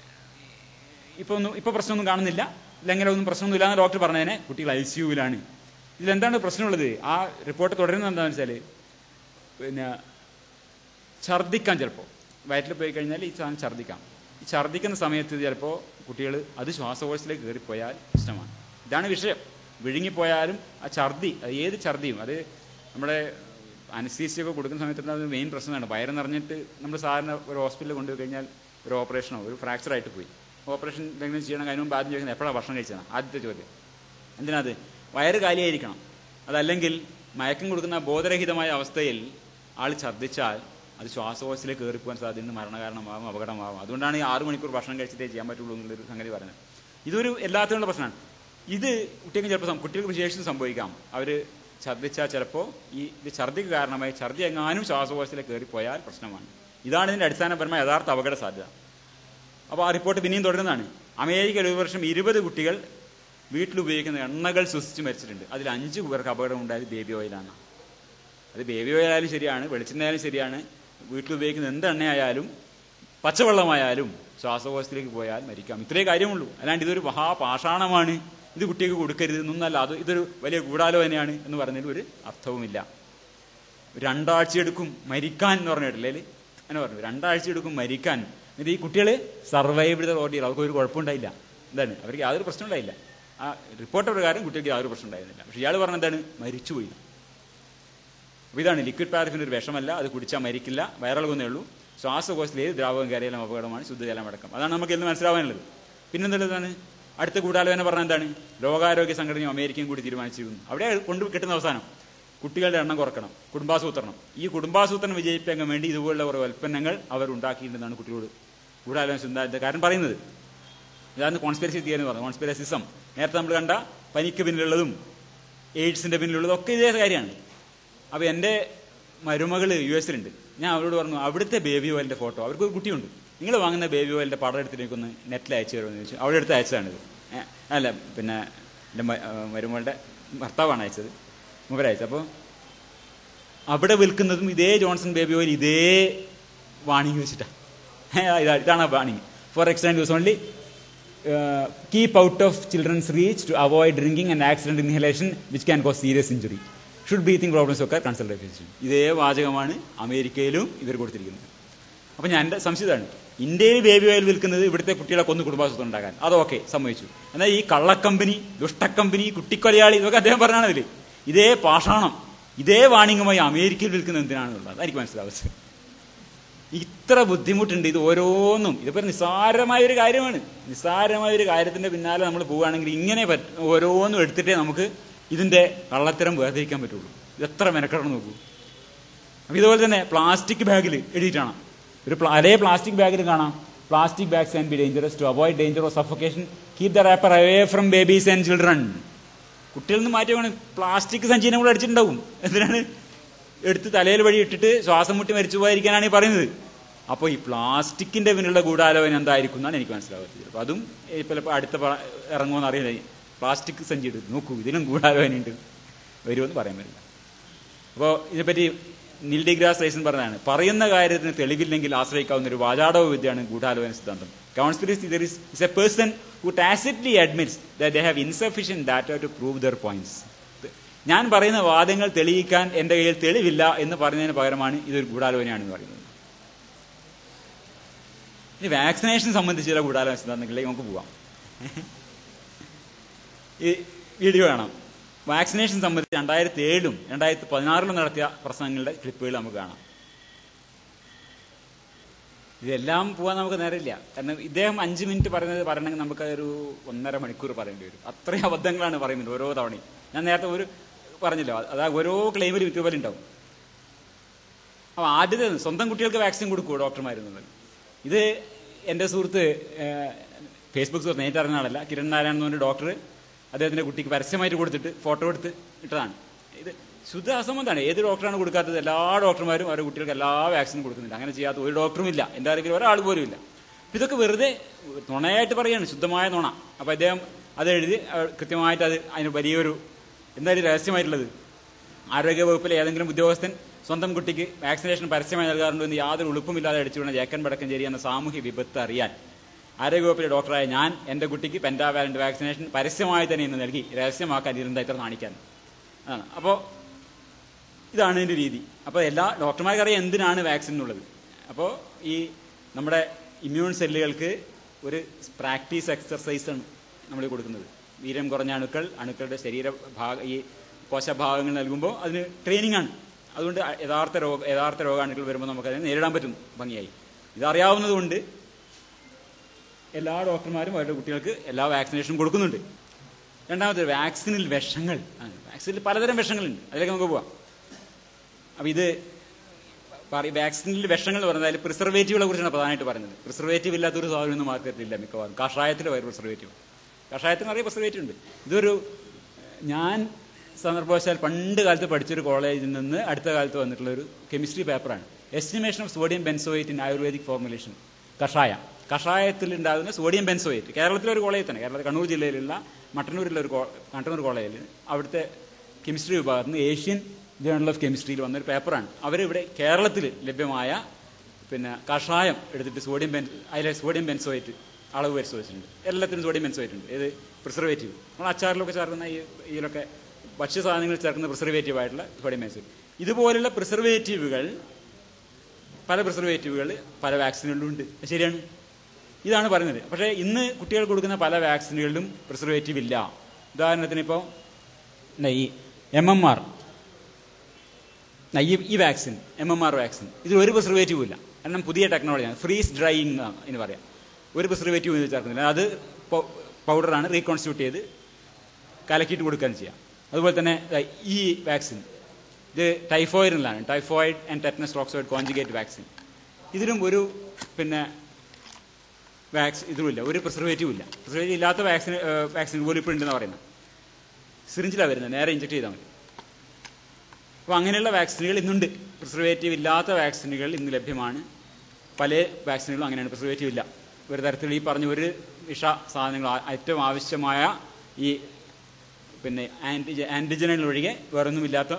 Speaker 1: ഇപ്പൊ ഒന്നും ഇപ്പൊ പ്രശ്നമൊന്നും കാണുന്നില്ല, ഇല്ലെങ്കിൽ ഒന്നും പ്രശ്നമൊന്നുമില്ല എന്ന് ഡോക്ടർ പറഞ്ഞതിനെ കുട്ടികൾ ഐ സി യുവിലാണ്. ഇതിലെന്താണ് പ്രശ്നമുള്ളത്? ആ റിപ്പോർട്ട് തുടരുന്നത് എന്താണെന്ന് വെച്ചാൽ, പിന്നെ ഛർദ്ദിക്കാൻ ചിലപ്പോൾ വയറ്റിൽ പോയി കഴിഞ്ഞാൽ ഈ സാധനം ഛർദ്ദിക്കാം. ഈ ഛർദ്ദിക്കുന്ന സമയത്ത് ചിലപ്പോൾ കുട്ടികൾ അത് ശ്വാസകോശത്തിലേക്ക് കയറിപ്പോയാൽ പ്രശ്നമാണ്. ഇതാണ് വിഷയം. വിഴുങ്ങിപ്പോയാലും ആ ഛർദ്ദി, അത് ഏത് ഛർദ്ദിയും, അത് നമ്മുടെ അനസ്തീസിയൊക്കെ കൊടുക്കുന്ന സമയത്ത് അത് മെയിൻ പ്രശ്നമാണ്. വയറ് നിറഞ്ഞിട്ട് നമ്മൾ സാധാരണ ഒരു ഹോസ്പിറ്റലിൽ കൊണ്ടുപോയി കഴിഞ്ഞാൽ ഒരു ഓപ്പറേഷനോ ഒരു ഫ്രാക്ചറായിട്ട് പോയി, ഓപ്പറേഷൻ എന്തെങ്കിലും ചെയ്യണം, അതിന് മുമ്പ് ആദ്യം ചോദിക്കുന്നത് എപ്പോഴാണ് ഭക്ഷണം കഴിച്ചതാണ് ആദ്യത്തെ ചോദ്യം. എന്തിനാത്? വയറ് കാലിയായിരിക്കണം. അതല്ലെങ്കിൽ മയക്കം കൊടുക്കുന്ന ബോധരഹിതമായ അവസ്ഥയിൽ ആൾ ഛർദ്ദിച്ചാൽ അത് ശ്വാസകോശത്തിലേക്ക് കയറിപ്പോകാൻ സാധ്യത, മരണകാരണമാകും, അപകടമാകും. അതുകൊണ്ടാണ് ഈ ആറ് മണിക്കൂർ ഭക്ഷണം കഴിച്ചിട്ടേ ചെയ്യാൻ പറ്റുള്ളൂ എന്നുള്ളൊരു സംഗതി പറയുന്നത്. ഇതൊരു എല്ലാത്തിനുള്ള പ്രശ്നമാണ്. ഇത് കുട്ടികൾക്ക് ചിലപ്പോൾ കുട്ടികൾക്ക് വിശേഷം സംഭവിക്കാം. അവർ ഛർദ്ദിച്ചാൽ ചിലപ്പോൾ ഈ ഇത് ഛർദ്ദിക്ക് കാരണമായി ഛർദ്ദി എങ്ങാനും ശ്വാസകോശത്തിലേക്ക് കയറിപ്പോയാൽ പ്രശ്നമാണ്. ഇതാണ് ഇതിൻ്റെ അടിസ്ഥാനപരമായ യഥാർത്ഥ അപകട സാധ്യത. അപ്പോൾ ആ റിപ്പോർട്ട് പിന്നെയും തുടരുന്നതാണ്. അമേരിക്കയിൽ ഒരു വർഷം ഇരുപത് കുട്ടികൾ വീട്ടിലുപയോഗിക്കുന്ന എണ്ണകൾ ശ്വസിച്ച് മരിച്ചിട്ടുണ്ട്. അതിൽ അഞ്ച് പേർക്ക് അപകടം ഉണ്ടായത് ബേബി ഓയിലാണ്. അത് ബേബി ഓയിലായാലും ശരിയാണ്, വെളിച്ചെണ്ണയായാലും ശരിയാണ്, വീട്ടിലുപയോഗിക്കുന്ന എന്ത് എണ്ണയായാലും പച്ചവെള്ളമായാലും ശ്വാസകോശത്തിലേക്ക് പോയാൽ മരിക്കാം. ഇത്രേ കാര്യമുള്ളൂ. അല്ലാണ്ട് ഇതൊരു മഹാപാഷാണമാണ്, ഇത് കുട്ടിക്ക് കൊടുക്കരുത് എന്നല്ല, അത് ഇതൊരു വലിയ ഗൂഢാലോചനയാണ് എന്ന് പറഞ്ഞതിൽ ഒരു അർത്ഥവുമില്ല. രണ്ടാഴ്ച എടുക്കും മരിക്കാൻ എന്ന് പറഞ്ഞിട്ടില്ലേ, അങ്ങനെ പറഞ്ഞു. രണ്ടാഴ്ച എടുക്കും മരിക്കാൻ. എന്നിട്ട് ഈ കുട്ടികൾ സർവൈവ് ചെയ്ത ഓർഡിയർ, അവർക്ക് ഒരു കുഴപ്പമുണ്ടായില്ല. എന്താണ്? അവർക്ക് യാതൊരു പ്രശ്നം ഉണ്ടായില്ല. ആ റിപ്പോർട്ട് പ്രകാരം കുട്ടിക്ക് യാതൊരു പ്രശ്നം ഉണ്ടായിരുന്നില്ല. പക്ഷെ ഇയാൾ പറഞ്ഞ എന്താണ്, മരിച്ചുപോയി. അപ്പോൾ ഇതാണ് ലിക്വിഡ് പാരഫിൻ ഒരു വിഷമല്ല, അത് കുടിച്ചാൽ മരിക്കില്ല, വയറിളകുന്നേ ഉള്ളൂ, ശ്വാസകോശത്തിൽ ഏത് ദ്രാവകം കയറിയാലും അപകടമാണ്, ശുദ്ധജലം അടക്കം. അതാണ് നമുക്ക് എന്ന് മനസ്സിലാവാനുള്ളത്. പിന്നെന്തുള്ളതാണ് അടുത്ത ഗൂഢാലോചന പറഞ്ഞ എന്താണ്, ലോകാരോഗ്യ സംഘടനയും അമേരിക്കയും കൂടി തീരുമാനിച്ചിരുന്നു. അവിടെ കൊണ്ട് കിട്ടുന്ന അവസാനം കുട്ടികളുടെ എണ്ണം കുറക്കണം, കുടുംബാസൂത്രണം. ഈ കുടുംബാസൂത്രണം വിജയിപ്പിക്കാൻ വേണ്ടി ഇതുപോലുള്ള കുറേ ഉൽപ്പന്നങ്ങൾ അവർ ഉണ്ടാക്കിയിട്ടുണ്ടെന്നാണ് കുട്ടികളോട് ഗൂഢാലോചന സിദ്ധാന്തക്കാരൻ പറയുന്നത്. ഇതാണ് കോൺസ്പിറസി തിയറി എന്ന് പറഞ്ഞത്, കോൺസ്പിറസിസം. നേരത്തെ നമ്മൾ കണ്ട പനിക്ക് പിന്നിലുള്ളതും എയ്ഡ്സിന്റെ പിന്നിലുള്ളതും ഒക്കെ ഇതേ കാര്യമാണ്. അപ്പോൾ എൻ്റെ മരുമകൾ യു എസിലുണ്ട്. ഞാൻ അവരോട് പറഞ്ഞു, അവിടുത്തെ ബേബി ഓയിലിൻ്റെ ഫോട്ടോ, അവർക്കൊരു കുട്ടിയുണ്ട്, നിങ്ങൾ വാങ്ങുന്ന ബേബി ഓയിലിൻ്റെ പടം എടുത്തിട്ടേക്കൊന്ന് നെറ്റിൽ അയച്ചു തരുമെന്ന് ചോദിച്ചു. അവിടെ എടുത്ത് അയച്ചതാണിത്. അല്ല പിന്നെ എൻ്റെ മരുമകളുടെ ഭർത്താവാണ് അയച്ചത്, മുമ്പരയച്ചത്. അപ്പോൾ അവിടെ വിൽക്കുന്നതും ഇതേ ജോൺസൺ ബേബി ഓയിൽ ഇതേ വാണിംഗ് വെച്ചിട്ടാണ്. ഇതാണ് ആ warning. For example use only keep out of children's reach to avoid drinking and accident inhalation which can cause serious injury. Should breathing problems ഒക്കെ കൺസൾട്ട് ഫിസിഷ്യൻ. ഇതേ വാചകമാണ് അമേരിക്കയിലും ഇവർ കൊടുത്തിരിക്കുന്നത്. അപ്പം ഞാൻ എൻ്റെ സംശയമാണ്, ഇന്ത്യയിൽ ബേബി ഓയിൽ വിൽക്കുന്നത് ഇവിടുത്തെ കുട്ടികളെ കൊന്ന് കുടുംബാസൂത്രം ഉണ്ടാക്കാൻ, അതൊക്കെ സമ്മതിച്ചു. എന്നാൽ ഈ കള്ളക്കമ്പനി, ദുഷ്ടക്കമ്പനി, കുട്ടിക്കൊലയാളി ഇതൊക്കെ അദ്ദേഹം പറഞ്ഞാണ് അതിൽ ഇതേ പാഷാണം, ഇതേ വാണിംഗുമായി അമേരിക്കയിൽ വിൽക്കുന്നത് എന്തിനാണെന്നുള്ളത് അതെനിക്ക് മനസ്സിലാവുന്നത്. ഇത്ര ബുദ്ധിമുട്ടുണ്ട് ഇത് ഓരോന്നും. ഇതിപ്പോൾ നിസ്സാരമായ ഒരു കാര്യമാണ്. നിസ്സാരമായ ഒരു കാര്യത്തിന്റെ പിന്നാലെ നമ്മൾ പോവുകയാണെങ്കിൽ ഇങ്ങനെ ഓരോന്നും എടുത്തിട്ടേ നമുക്ക് ഇതിന്റെ കള്ളത്തരം വേർതിരിക്കാൻ പറ്റുള്ളൂ. ഇത് എത്ര മെനക്കെടണം നോക്കൂ. അപ്പം ഇതുപോലെ തന്നെ പ്ലാസ്റ്റിക് ബാഗിൽ എഴുതിയിട്ടാണ്, ഒരു അതേ പ്ലാസ്റ്റിക് ബാഗിൽ കാണാം, plastic bags can be dangerous. To avoid danger of suffocation keep the wrapper away from babies and children. കുട്ടികളിൽ നിന്ന് മാറ്റി വേണം. പ്ലാസ്റ്റിക് സഞ്ചിനെ കൂടെ അടിച്ചിട്ടുണ്ടാവും. എന്തിനാണ്? എടുത്ത് തലയിൽ വഴി ഇട്ടിട്ട് ശ്വാസം മുട്ടി മരിച്ചു പോയിരിക്കാനാണ് ഈ പറയുന്നത്. അപ്പോൾ ഈ പ്ലാസ്റ്റിക്കിന്റെ പിന്നിലുള്ള ഗൂഢാലോചന എന്തായിരിക്കും എന്നാണ് എനിക്ക് മനസ്സിലാവുന്നത്. അപ്പോൾ അതും ഇപ്പോൾ അടുത്ത ഇറങ്ങുമെന്ന് അറിയില്ല. പ്ലാസ്റ്റിക് സഞ്ചി എടുത്ത് നോക്കൂ, ഇതിനും ഗൂഢാലോചനയുണ്ട്, വരുമെന്ന് പറയാൻ പറ്റില്ല. അപ്പോൾ ഇതിനെപ്പറ്റി നീൽ ഡിഗ്രാസ് റൈസൻ പറഞ്ഞതാണ്, പറയുന്ന കാര്യത്തിന് തെളിവില്ലെങ്കിൽ ആശ്രയിക്കാവുന്ന ഒരു വാചാടക വിദ്യയാണ് ഗൂഢാലോചന സിദ്ധാന്തം. Conspiracy theory is, is a person who tacitly admits that they have insufficient data to prove their points. ഞാൻ പറയുന്ന വാദങ്ങൾ തെളിയിക്കാൻ എൻ്റെ കയ്യിൽ തെളിവില്ല എന്ന് പറയുന്നതിന് പകരമാണ് ഇതൊരു ഗൂഢാലോചനയാണെന്ന് പറയുന്നത്. ഇനി വാക്സിനേഷൻ സംബന്ധിച്ച് ചില ഗൂഢാലോചന സിദ്ധാന്തങ്ങളിലേക്ക് നമുക്ക് പോവാം. ഈ വീഡിയോ കാണാം. വാക്സിനേഷൻ സംബന്ധിച്ച് രണ്ടായിരത്തി ഏഴിലും രണ്ടായിരത്തി പതിനാറിലും നടത്തിയ പ്രസംഗങ്ങളുടെ ക്ലിപ്പുകൾ നമുക്ക് കാണാം. ഇതെല്ലാം പോകാൻ നമുക്ക് നേരമില്ല. കാരണം ഇദ്ദേഹം അഞ്ച് മിനിറ്റ് പറയുന്നത് പറയണമെങ്കിൽ നമുക്ക് ഒരു ഒന്നര മണിക്കൂർ പറയേണ്ടി വരും. അത്രയും അബദ്ധങ്ങളാണ് പറയുന്നത് ഓരോ തവണയും. ഞാൻ നേരത്തെ ഒരു പറഞ്ഞല്ലോ, അതാ ഓരോ ക്ലെയിമിലും ഇതുപോലെ ഉണ്ടാവും. അപ്പോൾ ആദ്യത്തെ സ്വന്തം കുട്ടികൾക്ക് വാക്സിൻ കൊടുക്കുമോ ഡോക്ടർമാരുന്നത്? ഇത് എൻ്റെ സുഹൃത്ത്, ഫേസ്ബുക്ക് സുഹൃത്ത്, നേരിട്ട് അറിയുന്ന ആളല്ല, കിരൺ നാരായണൻ എന്ന് പറഞ്ഞ ഡോക്ടർ അദ്ദേഹത്തിൻ്റെ കുട്ടിക്ക് പരസ്യമായിട്ട് കൊടുത്തിട്ട് ഫോട്ടോ എടുത്ത് ഇട്ടതാണ്. ഇത് ശുദ്ധ അസംബന്ധമാണ്. ഏത് ഡോക്ടറാണ് കൊടുക്കാത്തത്? എല്ലാ ഡോക്ടർമാരും അവരുടെ കുട്ടികൾക്ക് എല്ലാ വാക്സിനും കൊടുക്കുന്നില്ല. അങ്ങനെ ചെയ്യാത്ത ഒരു ഡോക്ടറും ഇല്ല, എൻ്റെ അറിവിൽ ഒരാൾ പോലും ഇല്ല. ഇതൊക്കെ വെറുതെ നുണയായിട്ട് പറയുകയാണ്, ശുദ്ധമായ നുണ. അപ്പോൾ അദ്ദേഹം അത് എഴുതി കൃത്യമായിട്ട് അത് അതിന് വലിയൊരു എന്തായാലും രഹസ്യമായിട്ടുള്ളത്, ആരോഗ്യവകുപ്പിലെ ഏതെങ്കിലും ഉദ്യോഗസ്ഥൻ സ്വന്തം കുട്ടിക്ക് വാക്സിനേഷൻ പരസ്യമായി നൽകാറുണ്ടോ എന്ന് യാതൊരു ഉളുപ്പുമില്ലാതെ അടിച്ചുകൊണ്ട് ജേക്കൻ വടക്കഞ്ചേരി എന്ന സാമൂഹ്യ വിപത്ത് അറിയാൻ ആരോഗ്യവകുപ്പിലെ ഡോക്ടറായ ഞാൻ എൻ്റെ കുട്ടിക്ക് പെൻറ്റാവാലന്റ് വാക്സിനേഷൻ പരസ്യമായി തന്നെ ഇന്ന് നൽകി രഹസ്യമാക്കാൻ ഇരുന്ന ഇത്ര കാണിക്കാൻ ആണ്. അപ്പോൾ ഇതാണ് ഇതിൻ്റെ രീതി. അപ്പോൾ എല്ലാ ഡോക്ടർമാർക്കറിയാം എന്തിനാണ് വാക്സിൻ എന്നുള്ളത്. അപ്പോൾ ഈ നമ്മുടെ ഇമ്മ്യൂൺ സെല്ലുകൾക്ക് ഒരു പ്രാക്ടീസ് എക്സർസൈസാണ് നമ്മൾ കൊടുക്കുന്നത്. വീര്യം കുറഞ്ഞ അണുക്കൾ അണുക്കളുടെ ശരീര ഭാഗ ഈ കോശഭാഗങ്ങൾ നൽകുമ്പോൾ അതിന് ട്രെയിനിങ് ആണ്. അതുകൊണ്ട് യഥാർത്ഥ രോഗ യഥാർത്ഥ രോഗാണുക്കൾ വരുമ്പോൾ നമുക്കതിനെ നേരിടാൻ പറ്റും ഭംഗിയായി. ഇതറിയാവുന്നതുകൊണ്ട് എല്ലാ ഡോക്ടർമാരും അവരുടെ കുട്ടികൾക്ക് എല്ലാ വാക്സിനേഷനും കൊടുക്കുന്നുണ്ട്. രണ്ടാമത്തെ, വാക്സിനിൽ വിഷങ്ങൾ. വാക്സിനിൽ പലതരം വിഷങ്ങളുണ്ട്, അതിലേക്ക് നമുക്ക് പോവാം. അപ്പം ഇത് വാക്സിനിൽ വിഷങ്ങൾ എന്ന് പറഞ്ഞാൽ പ്രിസർവേറ്റീവുകളെ കുറിച്ചാണ് പ്രധാനമായിട്ട് പറയുന്നത്. പ്രിസർവേറ്റീവ് ഇല്ലാത്തൊരു സാധനം മാർക്കറ്റിലില്ല മിക്കവാറും. കഷായത്തിൽ വരും പ്രിസർവേറ്റീവ്. കഷായത്തിന് നിറയെ പ്രിസർവേറ്റീവ് ഉണ്ട്. ഇതൊരു ഞാൻ സന്ദർഭവശാൽ പണ്ട് കാലത്ത് പഠിച്ചൊരു കോളേജിൽ നിന്ന് അടുത്ത കാലത്ത് വന്നിട്ടുള്ള ഒരു കെമിസ്ട്രി പേപ്പറാണ്. Estimation of sodium benzoate in ayurvedic formulation. കഷായം, കഷായത്തിൽ ഉണ്ടാകുന്ന സോഡിയം ബെൻസോയേറ്റ്. കേരളത്തിലൊരു കോളേജിൽ തന്നെ, കേരളത്തിൽ കണ്ണൂർ ജില്ലയിലുള്ള മട്ടന്നൂരിലുള്ള ഒരു മട്ടന്നൂർ കോളേജിൽ അവിടുത്തെ കെമിസ്ട്രി വിഭാഗത്തിൽ നിന്ന് ഏഷ്യൻ ജേണൽ ഓഫ് കെമിസ്ട്രിയിൽ വന്നൊരു പേപ്പറാണ്. അവരിവിടെ കേരളത്തിൽ ലഭ്യമായ പിന്നെ കഷായം എടുത്തിട്ട് സോഡിയം ബെൻ അതിലെ സോഡിയം ബെൻസോയേറ്റ് അളവ് പരിശോധിച്ചിട്ടുണ്ട്. എല്ലാത്തിനും സോഡിയം ബെൻസോയേറ്റ് ഉണ്ട്. ഇത് പ്രിസർവേറ്റീവ്, നമ്മൾ അച്ചാറിലൊക്കെ ചേർക്കുന്ന ഈ ഇതിലൊക്കെ ഭക്ഷ്യസാധനങ്ങളിൽ ചേർക്കുന്ന പ്രിസർവേറ്റീവ് ആയിട്ടുള്ള സോഡിയം ബെൻസോയേറ്റ്. ഇതുപോലുള്ള പ്രിസർവേറ്റീവുകൾ പല പ്രിസർവേറ്റീവുകൾ പല വാക്സിനുകളിലും ഉണ്ട്. ശരിയാണ്, ഇതാണ് പറയുന്നത്. പക്ഷേ ഇന്ന് കുട്ടികൾ കൊടുക്കുന്ന പല വാക്സിനുകളിലും പ്രിസർവേറ്റീവ് ഇല്ല. ഉദാഹരണത്തിന് ഇപ്പോൾ ഈ എം എം ആർ ഈ ഈ vaccine M M R vaccine ഇതിൽ ഒരു പ്രിസർവേറ്റീവും ഇല്ല. കാരണം പുതിയ ടെക്നോളജിയാണ്, ഫ്രീസ് ഡ്രൈയിങ് എന്ന് പറയാം. ഒരു പ്രിസർവേറ്റീവ് ഇത് ചേർക്കുന്നില്ല. അത് പൗഡറാണ് റീകോൺസ്റ്റിറ്റ്യൂട്ട് ചെയ്ത് കലക്കിയിട്ട് കൊടുക്കാൻ ചെയ്യാം. അതുപോലെ തന്നെ ഈ വാക്സിൻ ഇത് ടൈഫോയിഡിലാണ്, typhoid and tetanus toxoid conjugate vaccine. ഇതിലും ഒരു പിന്നെ വാക്സിൻ ഇതുമില്ല, ഒരു പ്രിസർവേറ്റീവ് ഇല്ല. പ്രിസർവേറ്റീവ് ഇല്ലാത്ത വാക്സിൻ വാക്സിൻ പോലും ഇപ്പോൾ ഉണ്ടെന്ന് പറയുന്നത്. സിറിഞ്ചിലാണ് വരുന്നത്, നേരെ ഇഞ്ചക്ട് ചെയ്താൽ മതി. അപ്പോൾ അങ്ങനെയുള്ള വാക്സിനുകൾ ഇന്നുണ്ട്. പ്രിസർവേറ്റീവ് ഇല്ലാത്ത വാക്സിനുകൾ ഇന്ന് ലഭ്യമാണ്. പല വാക്സിനുകളും അങ്ങനെയാണ്, പ്രിസർവേറ്റീവ് ഇല്ല. ഒരു തരത്തിൽ ഈ പറഞ്ഞ ഒരു വിഷ സാധനങ്ങൾ ഏറ്റവും ആവശ്യമായ ഈ പിന്നെ ആൻറ്റിജ ആൻറ്റിജനുകൾ ഒഴികെ വേറൊന്നുമില്ലാത്ത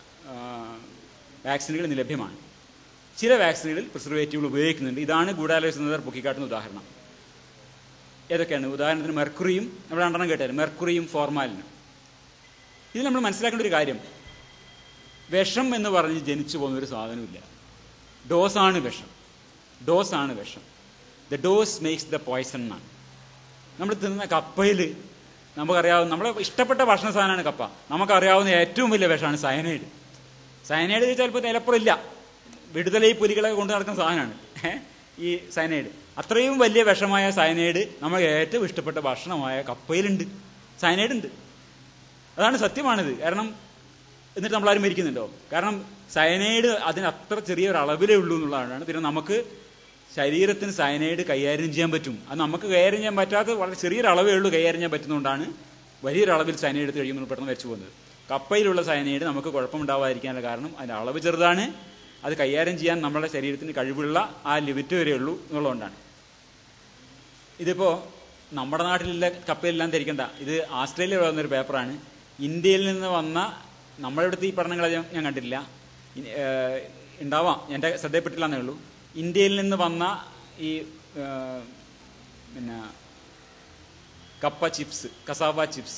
Speaker 1: വാക്സിനുകൾ ഇന്ന് ലഭ്യമാണ്. ചില വാക്സിനുകളിൽ പ്രിസർവേറ്റീവുകൾ ഉപയോഗിക്കുന്നുണ്ട്. ഇതാണ് ഗൂഢാലോചന പൊക്കിക്കാട്ടുന്ന ഉദാഹരണം. ഏതൊക്കെയാണ്? ഉദാഹരണത്തിന് മെർക്കുറിയും, നമ്മൾ രണ്ടെണ്ണം കേട്ടാലും മെർക്കുറിയും ഫോർമാലിനും. ഇത് നമ്മൾ മനസ്സിലാക്കേണ്ട ഒരു കാര്യം, വിഷം എന്ന് പറഞ്ഞ് ജനിച്ചു പോകുന്ന ഒരു സാധനമില്ല. ഡോസാണ് വിഷം, ഡോസാണ് വിഷം. The dose makes the poison എന്നാണ്. നമ്മൾ തിന്നുന്ന കപ്പയിൽ നമുക്കറിയാവുന്ന, നമ്മളെ ഇഷ്ടപ്പെട്ട ഭക്ഷണ സാധനമാണ് കപ്പ. നമുക്കറിയാവുന്ന ഏറ്റവും വലിയ വിഷമാണ് സയനൈഡ്. സയനൈഡ് ചിലപ്പോൾ നിലപ്പുറമില്ല, വിടുതല ഈ പുലികളെ കൊണ്ട് നടക്കുന്ന സാധനമാണ് ഈ സയനൈഡ്. അത്രയും വലിയ വിഷമായ സയനൈഡ് നമുക്ക് ഏറ്റവും ഇഷ്ടപ്പെട്ട ഭക്ഷണമായ കപ്പയിലുണ്ട്, സയനൈഡ് ഉണ്ട്. അതാണ് സത്യമാണിത്. കാരണം എന്നിട്ട് നമ്മളാരും മരിക്കുന്നുണ്ടോ? കാരണം സയനൈഡ് അതിന് അത്ര ചെറിയൊരു അളവിലേ ഉള്ളൂ എന്നുള്ളതാണ്. പിന്നെ നമുക്ക് ശരീരത്തിന് സയനൈഡ് കൈകാര്യം ചെയ്യാൻ പറ്റും. അത് നമുക്ക് കൈകാര്യം ചെയ്യാൻ പറ്റാത്ത വളരെ ചെറിയൊരു അളവേ ഉള്ളൂ കൈകാര്യം ചെയ്യാൻ പറ്റുന്നതുകൊണ്ടാണ് വലിയൊരു അളവിൽ സയനൈഡ് എടുത്ത് കഴിയുമ്പോൾ പെട്ടെന്ന് വെച്ചു പോകുന്നത്. കപ്പയിലുള്ള സയനൈഡ് നമുക്ക് കുഴപ്പമുണ്ടാവാതിരിക്കാനുള്ള കാരണം അതിൻ്റെ അളവ് ചെറുതാണ്, അത് കൈകാര്യം ചെയ്യാൻ നമ്മുടെ ശരീരത്തിന് കഴിവുള്ള ആ ലിമിറ്റ് വരെ ഉള്ളൂ എന്നുള്ളതുകൊണ്ടാണ്. ഇതിപ്പോൾ നമ്മുടെ നാട്ടിലുള്ള കപ്പയിലെല്ലാം ധരിക്കണ്ട. ഇത് ആസ്ട്രേലിയ വന്നൊരു പേപ്പറാണ്. ഇന്ത്യയിൽ നിന്ന് വന്ന, നമ്മുടെ അടുത്ത് ഈ പഠനങ്ങൾ ഞാൻ കണ്ടിട്ടില്ല, ഉണ്ടാവാം, എൻ്റെ ശ്രദ്ധയിൽപ്പെട്ടില്ല എന്നേ ഉള്ളൂ. ഇന്ത്യയിൽ നിന്ന് വന്ന ഈ പിന്നെ കപ്പ ചിപ്സ്, കസാവ ചിപ്സ്,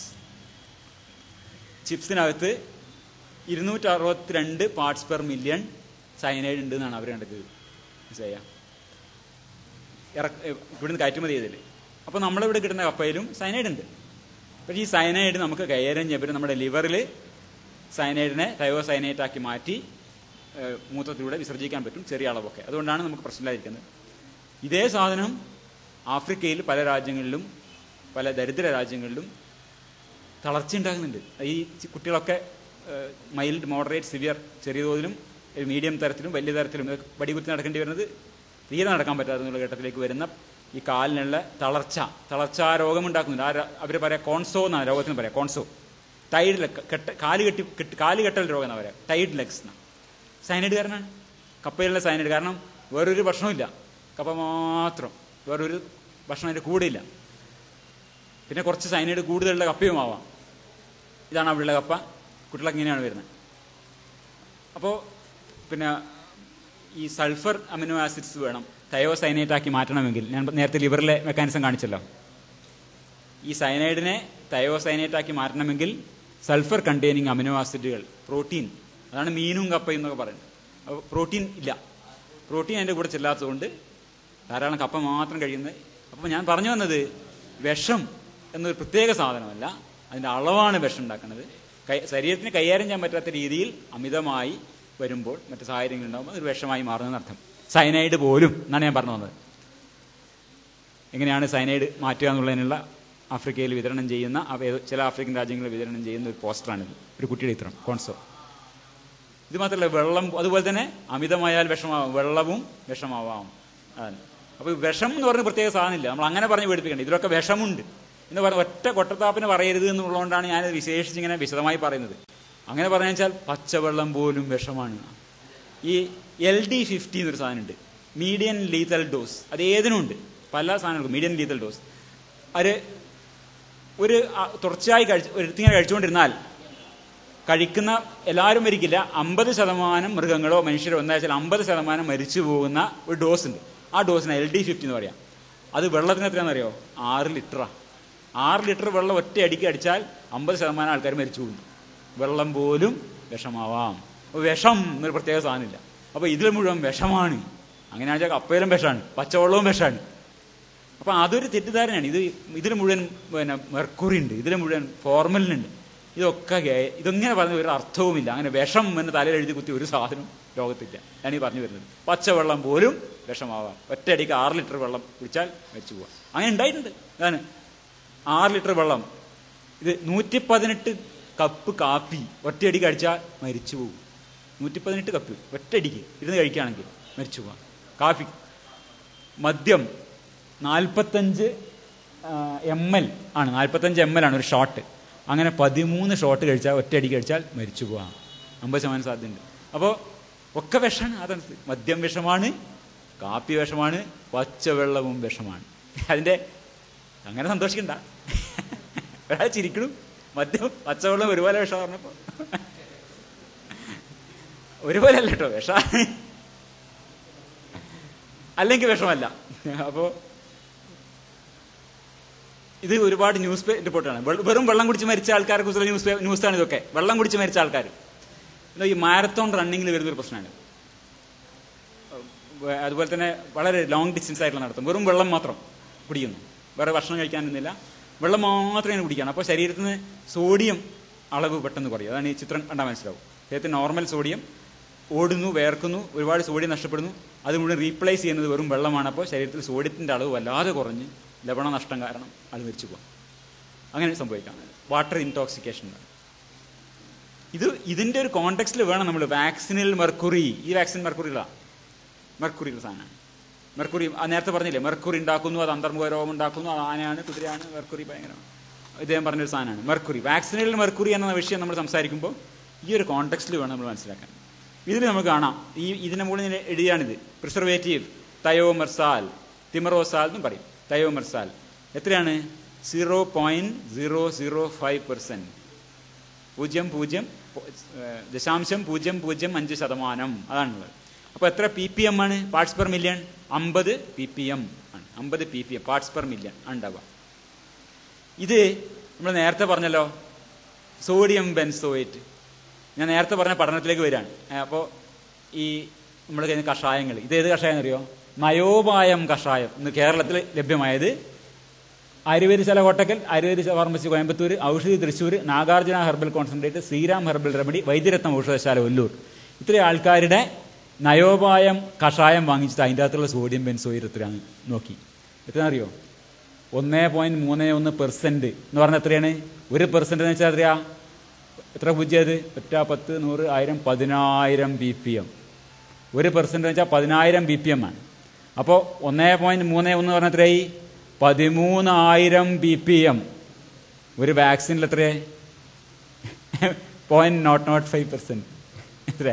Speaker 1: ചിപ്സിനകത്ത് ഇരുന്നൂറ്റി അറുപത്തിരണ്ട് പാർട്സ് പെർ മില്യൺ സയനൈഡ് ഉണ്ട് എന്നാണ് അവർ കണ്ടത്. മനസ്സിലായാ? ഇറ ഇവിടുന്ന് കയറ്റുമതി ചെയ്തില്ലേ. അപ്പോൾ നമ്മളിവിടെ കിട്ടുന്ന കപ്പയിലും സയനൈഡ് ഉണ്ട്. പക്ഷേ ഈ സയനൈഡ് നമുക്ക് കൈകാര്യം ചെയ്യാൻ പറ്റും. നമ്മുടെ ലിവറിൽ സയനൈഡിനെ തയോസയനൈറ്റാക്കി മാറ്റി മൂത്രത്തിലൂടെ വിസർജിക്കാൻ പറ്റും, ചെറിയ അളവൊക്കെ. അതുകൊണ്ടാണ് നമുക്ക് പ്രശ്നമില്ലാതിരിക്കുന്നത്. ഇതേ സാധനം ആഫ്രിക്കയിൽ പല രാജ്യങ്ങളിലും പല ദരിദ്ര രാജ്യങ്ങളിലും തളർച്ച ഉണ്ടാകുന്നുണ്ട്. ഈ കുട്ടികളൊക്കെ മൈൽഡ്, മോഡറേറ്റ്, സിവിയർ, ചെറിയ തോതിലും മീഡിയം തരത്തിലും വലിയ തരത്തിലും വടികുത്തി നടക്കേണ്ടി വരുന്നത്, തീരെ നടക്കാൻ പറ്റാതെന്നുള്ള ഘട്ടത്തിലേക്ക് വരുന്ന ഈ കാലിനുള്ള തളർച്ച, തളർച്ചാ രോഗം ഉണ്ടാക്കുന്നുണ്ട്. ആ അവർ പറയാം കോൺസോ എന്നാണ് രോഗത്തിന് പറയാം, കോൺസോ. ടൈഡ് ലെഗ്, കെട്ട കാല് കെട്ടി കെട്ട് കാല് കെട്ടൽ രോഗം എന്നാണ് പറയാം, ടൈഡ് ലെഗ്സ് എന്നാണ്. സയനൈഡ് കാരണമാണ്, കപ്പയിലുള്ള സയനൈഡ്. കാരണം വേറൊരു ഭക്ഷണമില്ല, കപ്പ മാത്രം, വേറൊരു ഭക്ഷണം അതിൻ്റെ കൂടെയില്ല. പിന്നെ കുറച്ച് സയനൈഡ് കൂടുതലുള്ള കപ്പയും ആവാം. ഇതാണ് അവിടെയുള്ള കപ്പ. കുട്ടികളൊക്കെ ഇങ്ങനെയാണ് വരുന്നത്. അപ്പോൾ പിന്നെ ഈ സൾഫർ അമിനോ ആസിഡ്സ് വേണം തയോസയനൈറ്റാക്കി മാറ്റണമെങ്കിൽ. ഞാൻ നേരത്തെ ലിവറിലെ മെക്കാനിസം കാണിച്ചല്ലോ. ഈ സയനൈഡിനെ തയോസയനൈറ്റാക്കി മാറ്റണമെങ്കിൽ സൾഫർ കണ്ടെയ്നിങ് അമിനോ ആസിഡുകൾ, പ്രോട്ടീൻ, അതാണ് മീനും കപ്പയും എന്നൊക്കെ പറയുന്നത്. അപ്പോൾ പ്രോട്ടീൻ ഇല്ല, പ്രോട്ടീൻ അതിൻ്റെ കൂടെ ചെല്ലാത്തതുകൊണ്ട് ധാരാളം കപ്പ മാത്രം കഴിയുന്നത്. അപ്പോൾ ഞാൻ പറഞ്ഞു വന്നത്, വിഷം എന്നൊരു പ്രത്യേക സാധനമല്ല, അതിൻ്റെ അളവാണ് വിഷം ഉണ്ടാക്കുന്നത്. കൈ ശരീരത്തിന് കൈകാര്യം ചെയ്യാൻ പറ്റാത്ത രീതിയിൽ അമിതമായി വരുമ്പോൾ മറ്റു സാഹചര്യങ്ങളുണ്ടാകുമ്പോൾ ഒരു വിഷമായി മാറുന്നതിനർത്ഥം. സയനൈഡ് പോലും എന്നാണ് ഞാൻ പറഞ്ഞു വന്നത്. എങ്ങനെയാണ് സയനൈഡ് മാറ്റുക എന്നുള്ളതിനുള്ള ആഫ്രിക്കയിൽ വിതരണം ചെയ്യുന്ന, ചില ആഫ്രിക്കൻ രാജ്യങ്ങളിൽ വിതരണം ചെയ്യുന്ന ഒരു പോസ്റ്ററാണിത്. ഒരു കുട്ടിയുടെ ചിത്രം, കോൺസോ. ഇത് മാത്രമല്ല, വെള്ളം അതുപോലെ തന്നെ അമിതമായാൽ വിഷമാവും, വെള്ളവും വിഷമാവാം. അതാണ്. അപ്പോൾ വിഷം എന്ന് പറഞ്ഞ പ്രത്യേക സാധനമില്ല, നമ്മൾ അങ്ങനെ പറഞ്ഞ് പേടിപ്പിക്കേണ്ട. ഇതിലൊക്കെ വിഷമുണ്ട് എന്ന് പറഞ്ഞ ഒറ്റ കൊട്ടത്താപ്പിന് പറയരുത് എന്നുള്ളതുകൊണ്ടാണ് ഞാനത് വിശേഷിച്ച് ഇങ്ങനെ വിശദമായി പറയുന്നത്. അങ്ങനെ പറഞ്ഞു വെച്ചാൽ പച്ചവെള്ളം പോലും വിഷമാണ്. ഈ എൽ ഡി ഫിഫ്റ്റി എന്നൊരു സാധനമുണ്ട്, മീഡിയൻ ലീതൽ ഡോസ്. അത് ഏതിനുണ്ട്, പല സാധനങ്ങൾക്കും മീഡിയൻ ലീതൽ ഡോസ്. അത് ഒരു തുടർച്ചയായി കഴിച്ച് ഒരുത്തിങ്ങനെ കഴിച്ചുകൊണ്ടിരുന്നാൽ കഴിക്കുന്ന എല്ലാവരും മരിക്കില്ല, അമ്പത് ശതമാനം മൃഗങ്ങളോ മനുഷ്യരോ എന്താ വെച്ചാൽ അമ്പത് ശതമാനം മരിച്ചു പോകുന്ന ഒരു ഡോസ് ഉണ്ട്. ആ ഡോസിന് എൽ ഡി ഫിഫ്റ്റി എന്ന് പറയാം. അത് വെള്ളത്തിന് എത്രയാണെന്നറിയോ? ആറ് ലിറ്ററാണ്. ആറ് ലിറ്റർ വെള്ളം ഒറ്റ അടിക്ക് അടിച്ചാൽ അമ്പത് ശതമാനം ആൾക്കാർ മരിച്ചു പോകുന്നു. വെള്ളം പോലും വിഷമാവാം. അപ്പോൾ വിഷം എന്നൊരു പ്രത്യേക സാധനമില്ല. അപ്പോൾ ഇതിൽ മുഴുവൻ വിഷമാണ്. അങ്ങനെയാണെന്ന് വെച്ചാൽ കപ്പയിലും വിഷമാണ്, പച്ചവെള്ളവും വിഷമാണ്. അപ്പോൾ അതൊരു തെറ്റിദ്ധാരണയാണ്. ഇത് ഇതിൽ മുഴുവൻ പിന്നെ മെർക്കുറി ഉണ്ട്, ഇതിൽ മുഴുവൻ ഫോർമലിനുണ്ട്. ഇതൊക്കെ ഇതൊങ്ങനെ പറഞ്ഞ ഒരു അർത്ഥവുമില്ല. അങ്ങനെ വിഷം എന്ന് തലയിൽ എഴുതി കുത്തി ഒരു സാധനം ലോകത്തില്ല. ഞാനീ പറഞ്ഞു വരുന്നത് പച്ചവെള്ളം പോലും വിഷമാവാം. ഒറ്റയടിക്ക് ആറ് ലിറ്റർ വെള്ളം കുടിച്ചാൽ മരിച്ചു പോവാം. അങ്ങനെ ഉണ്ടായിട്ടുണ്ട്. അതാണ് ആറ് ലിറ്റർ വെള്ളം, ഇത് നൂറ്റി പതിനെട്ട് കപ്പ് കാപ്പി ഒറ്റയടിക്ക് അടിച്ചാൽ മരിച്ചു പോകും. നൂറ്റി പതിനെട്ട് കപ്പ് ഒറ്റയടിക്ക് ഇരുന്ന് കഴിക്കുകയാണെങ്കിൽ മരിച്ചു പോവാം. കാപ്പി. മദ്യം നാൽപ്പത്തഞ്ച് എം എൽ ആണ്, നാൽപ്പത്തഞ്ച് എം എൽ ആണ് ഒരു ഷോട്ട്. അങ്ങനെ പതിമൂന്ന് ഷോട്ട് കഴിച്ചാൽ ഒറ്റയടിക്ക് കഴിച്ചാൽ മരിച്ചു പോകാം. അമ്പത് ശതമാനം സാധ്യതയുണ്ട്. അപ്പോൾ ഒക്കെ വിഷമാണ്. അതനുസരിച്ച് മദ്യം വിഷമാണ്, കാപ്പി വിഷമാണ്, പച്ചവെള്ളവും വിഷമാണ്. അതിൻ്റെ അങ്ങനെ സന്തോഷിക്കണ്ട. ഒരാൾ ചിരിക്കണം. മദ്യം പച്ചവെള്ളം ഒരുപോലെ വിഷം പറഞ്ഞപ്പോൾ ഒരുപോലെ അല്ല കേട്ടോ, വിഷ അല്ലെങ്കിൽ വിഷമല്ല. അപ്പോൾ ഇത് ഒരുപാട് ന്യൂസ് പേ റിപ്പോർട്ടാണ്. വെറും വെള്ളം കുടിച്ച് മരിച്ച ആൾക്കാരെ കുറിച്ചുള്ള ന്യൂസ് പേ ന്യൂസാണ് ഇതൊക്കെ. വെള്ളം കുടിച്ച് മരിച്ച ആൾക്കാർ. ഈ മാരത്തോൺ റണ്ണിങ്ങിൽ വരുന്നൊരു പ്രശ്നമാണ്. അതുപോലെ തന്നെ വളരെ ലോങ് ഡിസ്റ്റൻസ് ആയിട്ടുള്ള നടത്തും. വെറും വെള്ളം മാത്രം കുടിക്കുന്നു, വേറെ ഭക്ഷണം കഴിക്കാനൊന്നുമില്ല, വെള്ളം മാത്രമേ കുടിക്കണം. അപ്പോൾ ശരീരത്തിൽ നിന്ന് സോഡിയം അളവ് പെട്ടെന്ന് കുറയും. അതാണ് ഈ ചിത്രം കണ്ടാൽ മനസ്സിലാവും. ശരീരത്തിൽ നോർമൽ സോഡിയം ഓടുന്നു, വേർക്കുന്നു, ഒരുപാട് സോഡിയം നഷ്ടപ്പെടുന്നു. അത് മുഴുവൻ റീപ്ലേസ് ചെയ്യുന്നത് വെറും വെള്ളമാണ്. അപ്പോൾ ശരീരത്തിൽ സോഡിയത്തിൻ്റെ അളവ് വല്ലാതെ കുറഞ്ഞ് ലവണ നഷ്ടം കാരണം അത് മരിച്ചു പോകാം. അങ്ങനെ സംഭവിക്കാം. Water intoxication. ഇത് ഇതിൻ്റെ ഒരു കോണ്ടെക്സ്റ്റിൽ വേണം നമ്മൾ വാക്സിനിൽ മെർക്കുറി, ഈ വാക്സിൻ മെർക്കുറിയിലാണ്, മെർക്കുറിയുള്ള സാധനമാണ്. മെർക്കുറി നേരത്തെ പറഞ്ഞില്ലേ, മെർക്കുറി ഉണ്ടാക്കുന്നു, അത് അന്തർമുഖ രോഗം ഉണ്ടാക്കുന്നു, അത് ആനയാണ്, കുതിരയാണ്, മെർക്കുറി ഭയങ്കരമാണ്. ഇദ്ദേഹം പറഞ്ഞൊരു സാധനമാണ് മെർക്കുറി. വാക്സിനിൽ മെർക്കുറി എന്ന വിഷയം നമ്മൾ സംസാരിക്കുമ്പോൾ ഈ ഒരു കോണ്ടെക്സ്റ്റിൽ വേണം നമ്മൾ മനസ്സിലാക്കാൻ. ഇതിൽ നമുക്ക് കാണാം, ഈ ഇതിൻ്റെ മുകളിൽ എഴുതിയാണിത്. പ്രിസർവേറ്റീവ് തയോമെർസാൽ, തിമറോസാൽ എന്നും പറയും. തയോമെർസാൽ എത്രയാണ്? Zero point zero zero five percent, പൂജ്യം പൂജ്യം ദശാംശം പൂജ്യം പൂജ്യം അഞ്ച് ശതമാനം അതാണുള്ളത്. അപ്പോൾ എത്ര പി പി എം ആണ്? പാർട്സ് പെർ മില്യൺ അമ്പത് പി പി എം ആണ്. അമ്പത് P P M parts per million ഉണ്ടാവുക. ഇത് നമ്മൾ നേരത്തെ പറഞ്ഞല്ലോ, സോഡിയം ബെൻസോയേറ്റ്. ഞാൻ നേരത്തെ പറഞ്ഞ പഠനത്തിലേക്ക് വരികയാണ്. അപ്പോൾ ഈ നമ്മൾ കഴിഞ്ഞ കഷായങ്ങൾ, ഇതേത് കഷായം അറിയോ? നയോപായം കഷായം ഇന്ന് കേരളത്തിൽ ലഭ്യമായത്. Ayurveda Sala Kottakkal, Ayurveda pharmacy Coimbatore, Oushadhi Thrissur, Nagarjuna herbal concentrate, Sriram herbal remedy, Vaidyaratnam Oushadhasala Ollur. ഇത്രയും ആൾക്കാരുടെ നയോപായം കഷായം വാങ്ങിച്ചിട്ട് അതിൻ്റെ അകത്തുള്ള സോഡിയം ബെൻസോയേറ്റ് എത്രയാണ് നോക്കി. എത്ര അറിയോ? ഒന്നേ പോയിന്റ് മൂന്ന് ഒന്ന് പെർസെന്റ് എന്ന് പറഞ്ഞാൽ എത്രയാണ്? ഒരു പെർസെന്റ് എന്ന് വെച്ചാൽ എത്രയാ? എത്ര പൂജ്യത്? ഒറ്റ പത്ത് നൂറ് ആയിരം പതിനായിരം ബി പി എം. ഒരു പെർസെന്റ് എന്ന് വെച്ചാൽ പതിനായിരം ബി പി എം ആണ്. അപ്പോൾ ഒന്നേ പോയിന്റ് മൂന്ന് ഒന്ന് പറഞ്ഞാൽ എത്രയായി? പതിമൂന്നായിരം ബി പി എം. ഒരു വാക്സിനിൽ എത്രയേ? Point nought nought five percent. എത്ര?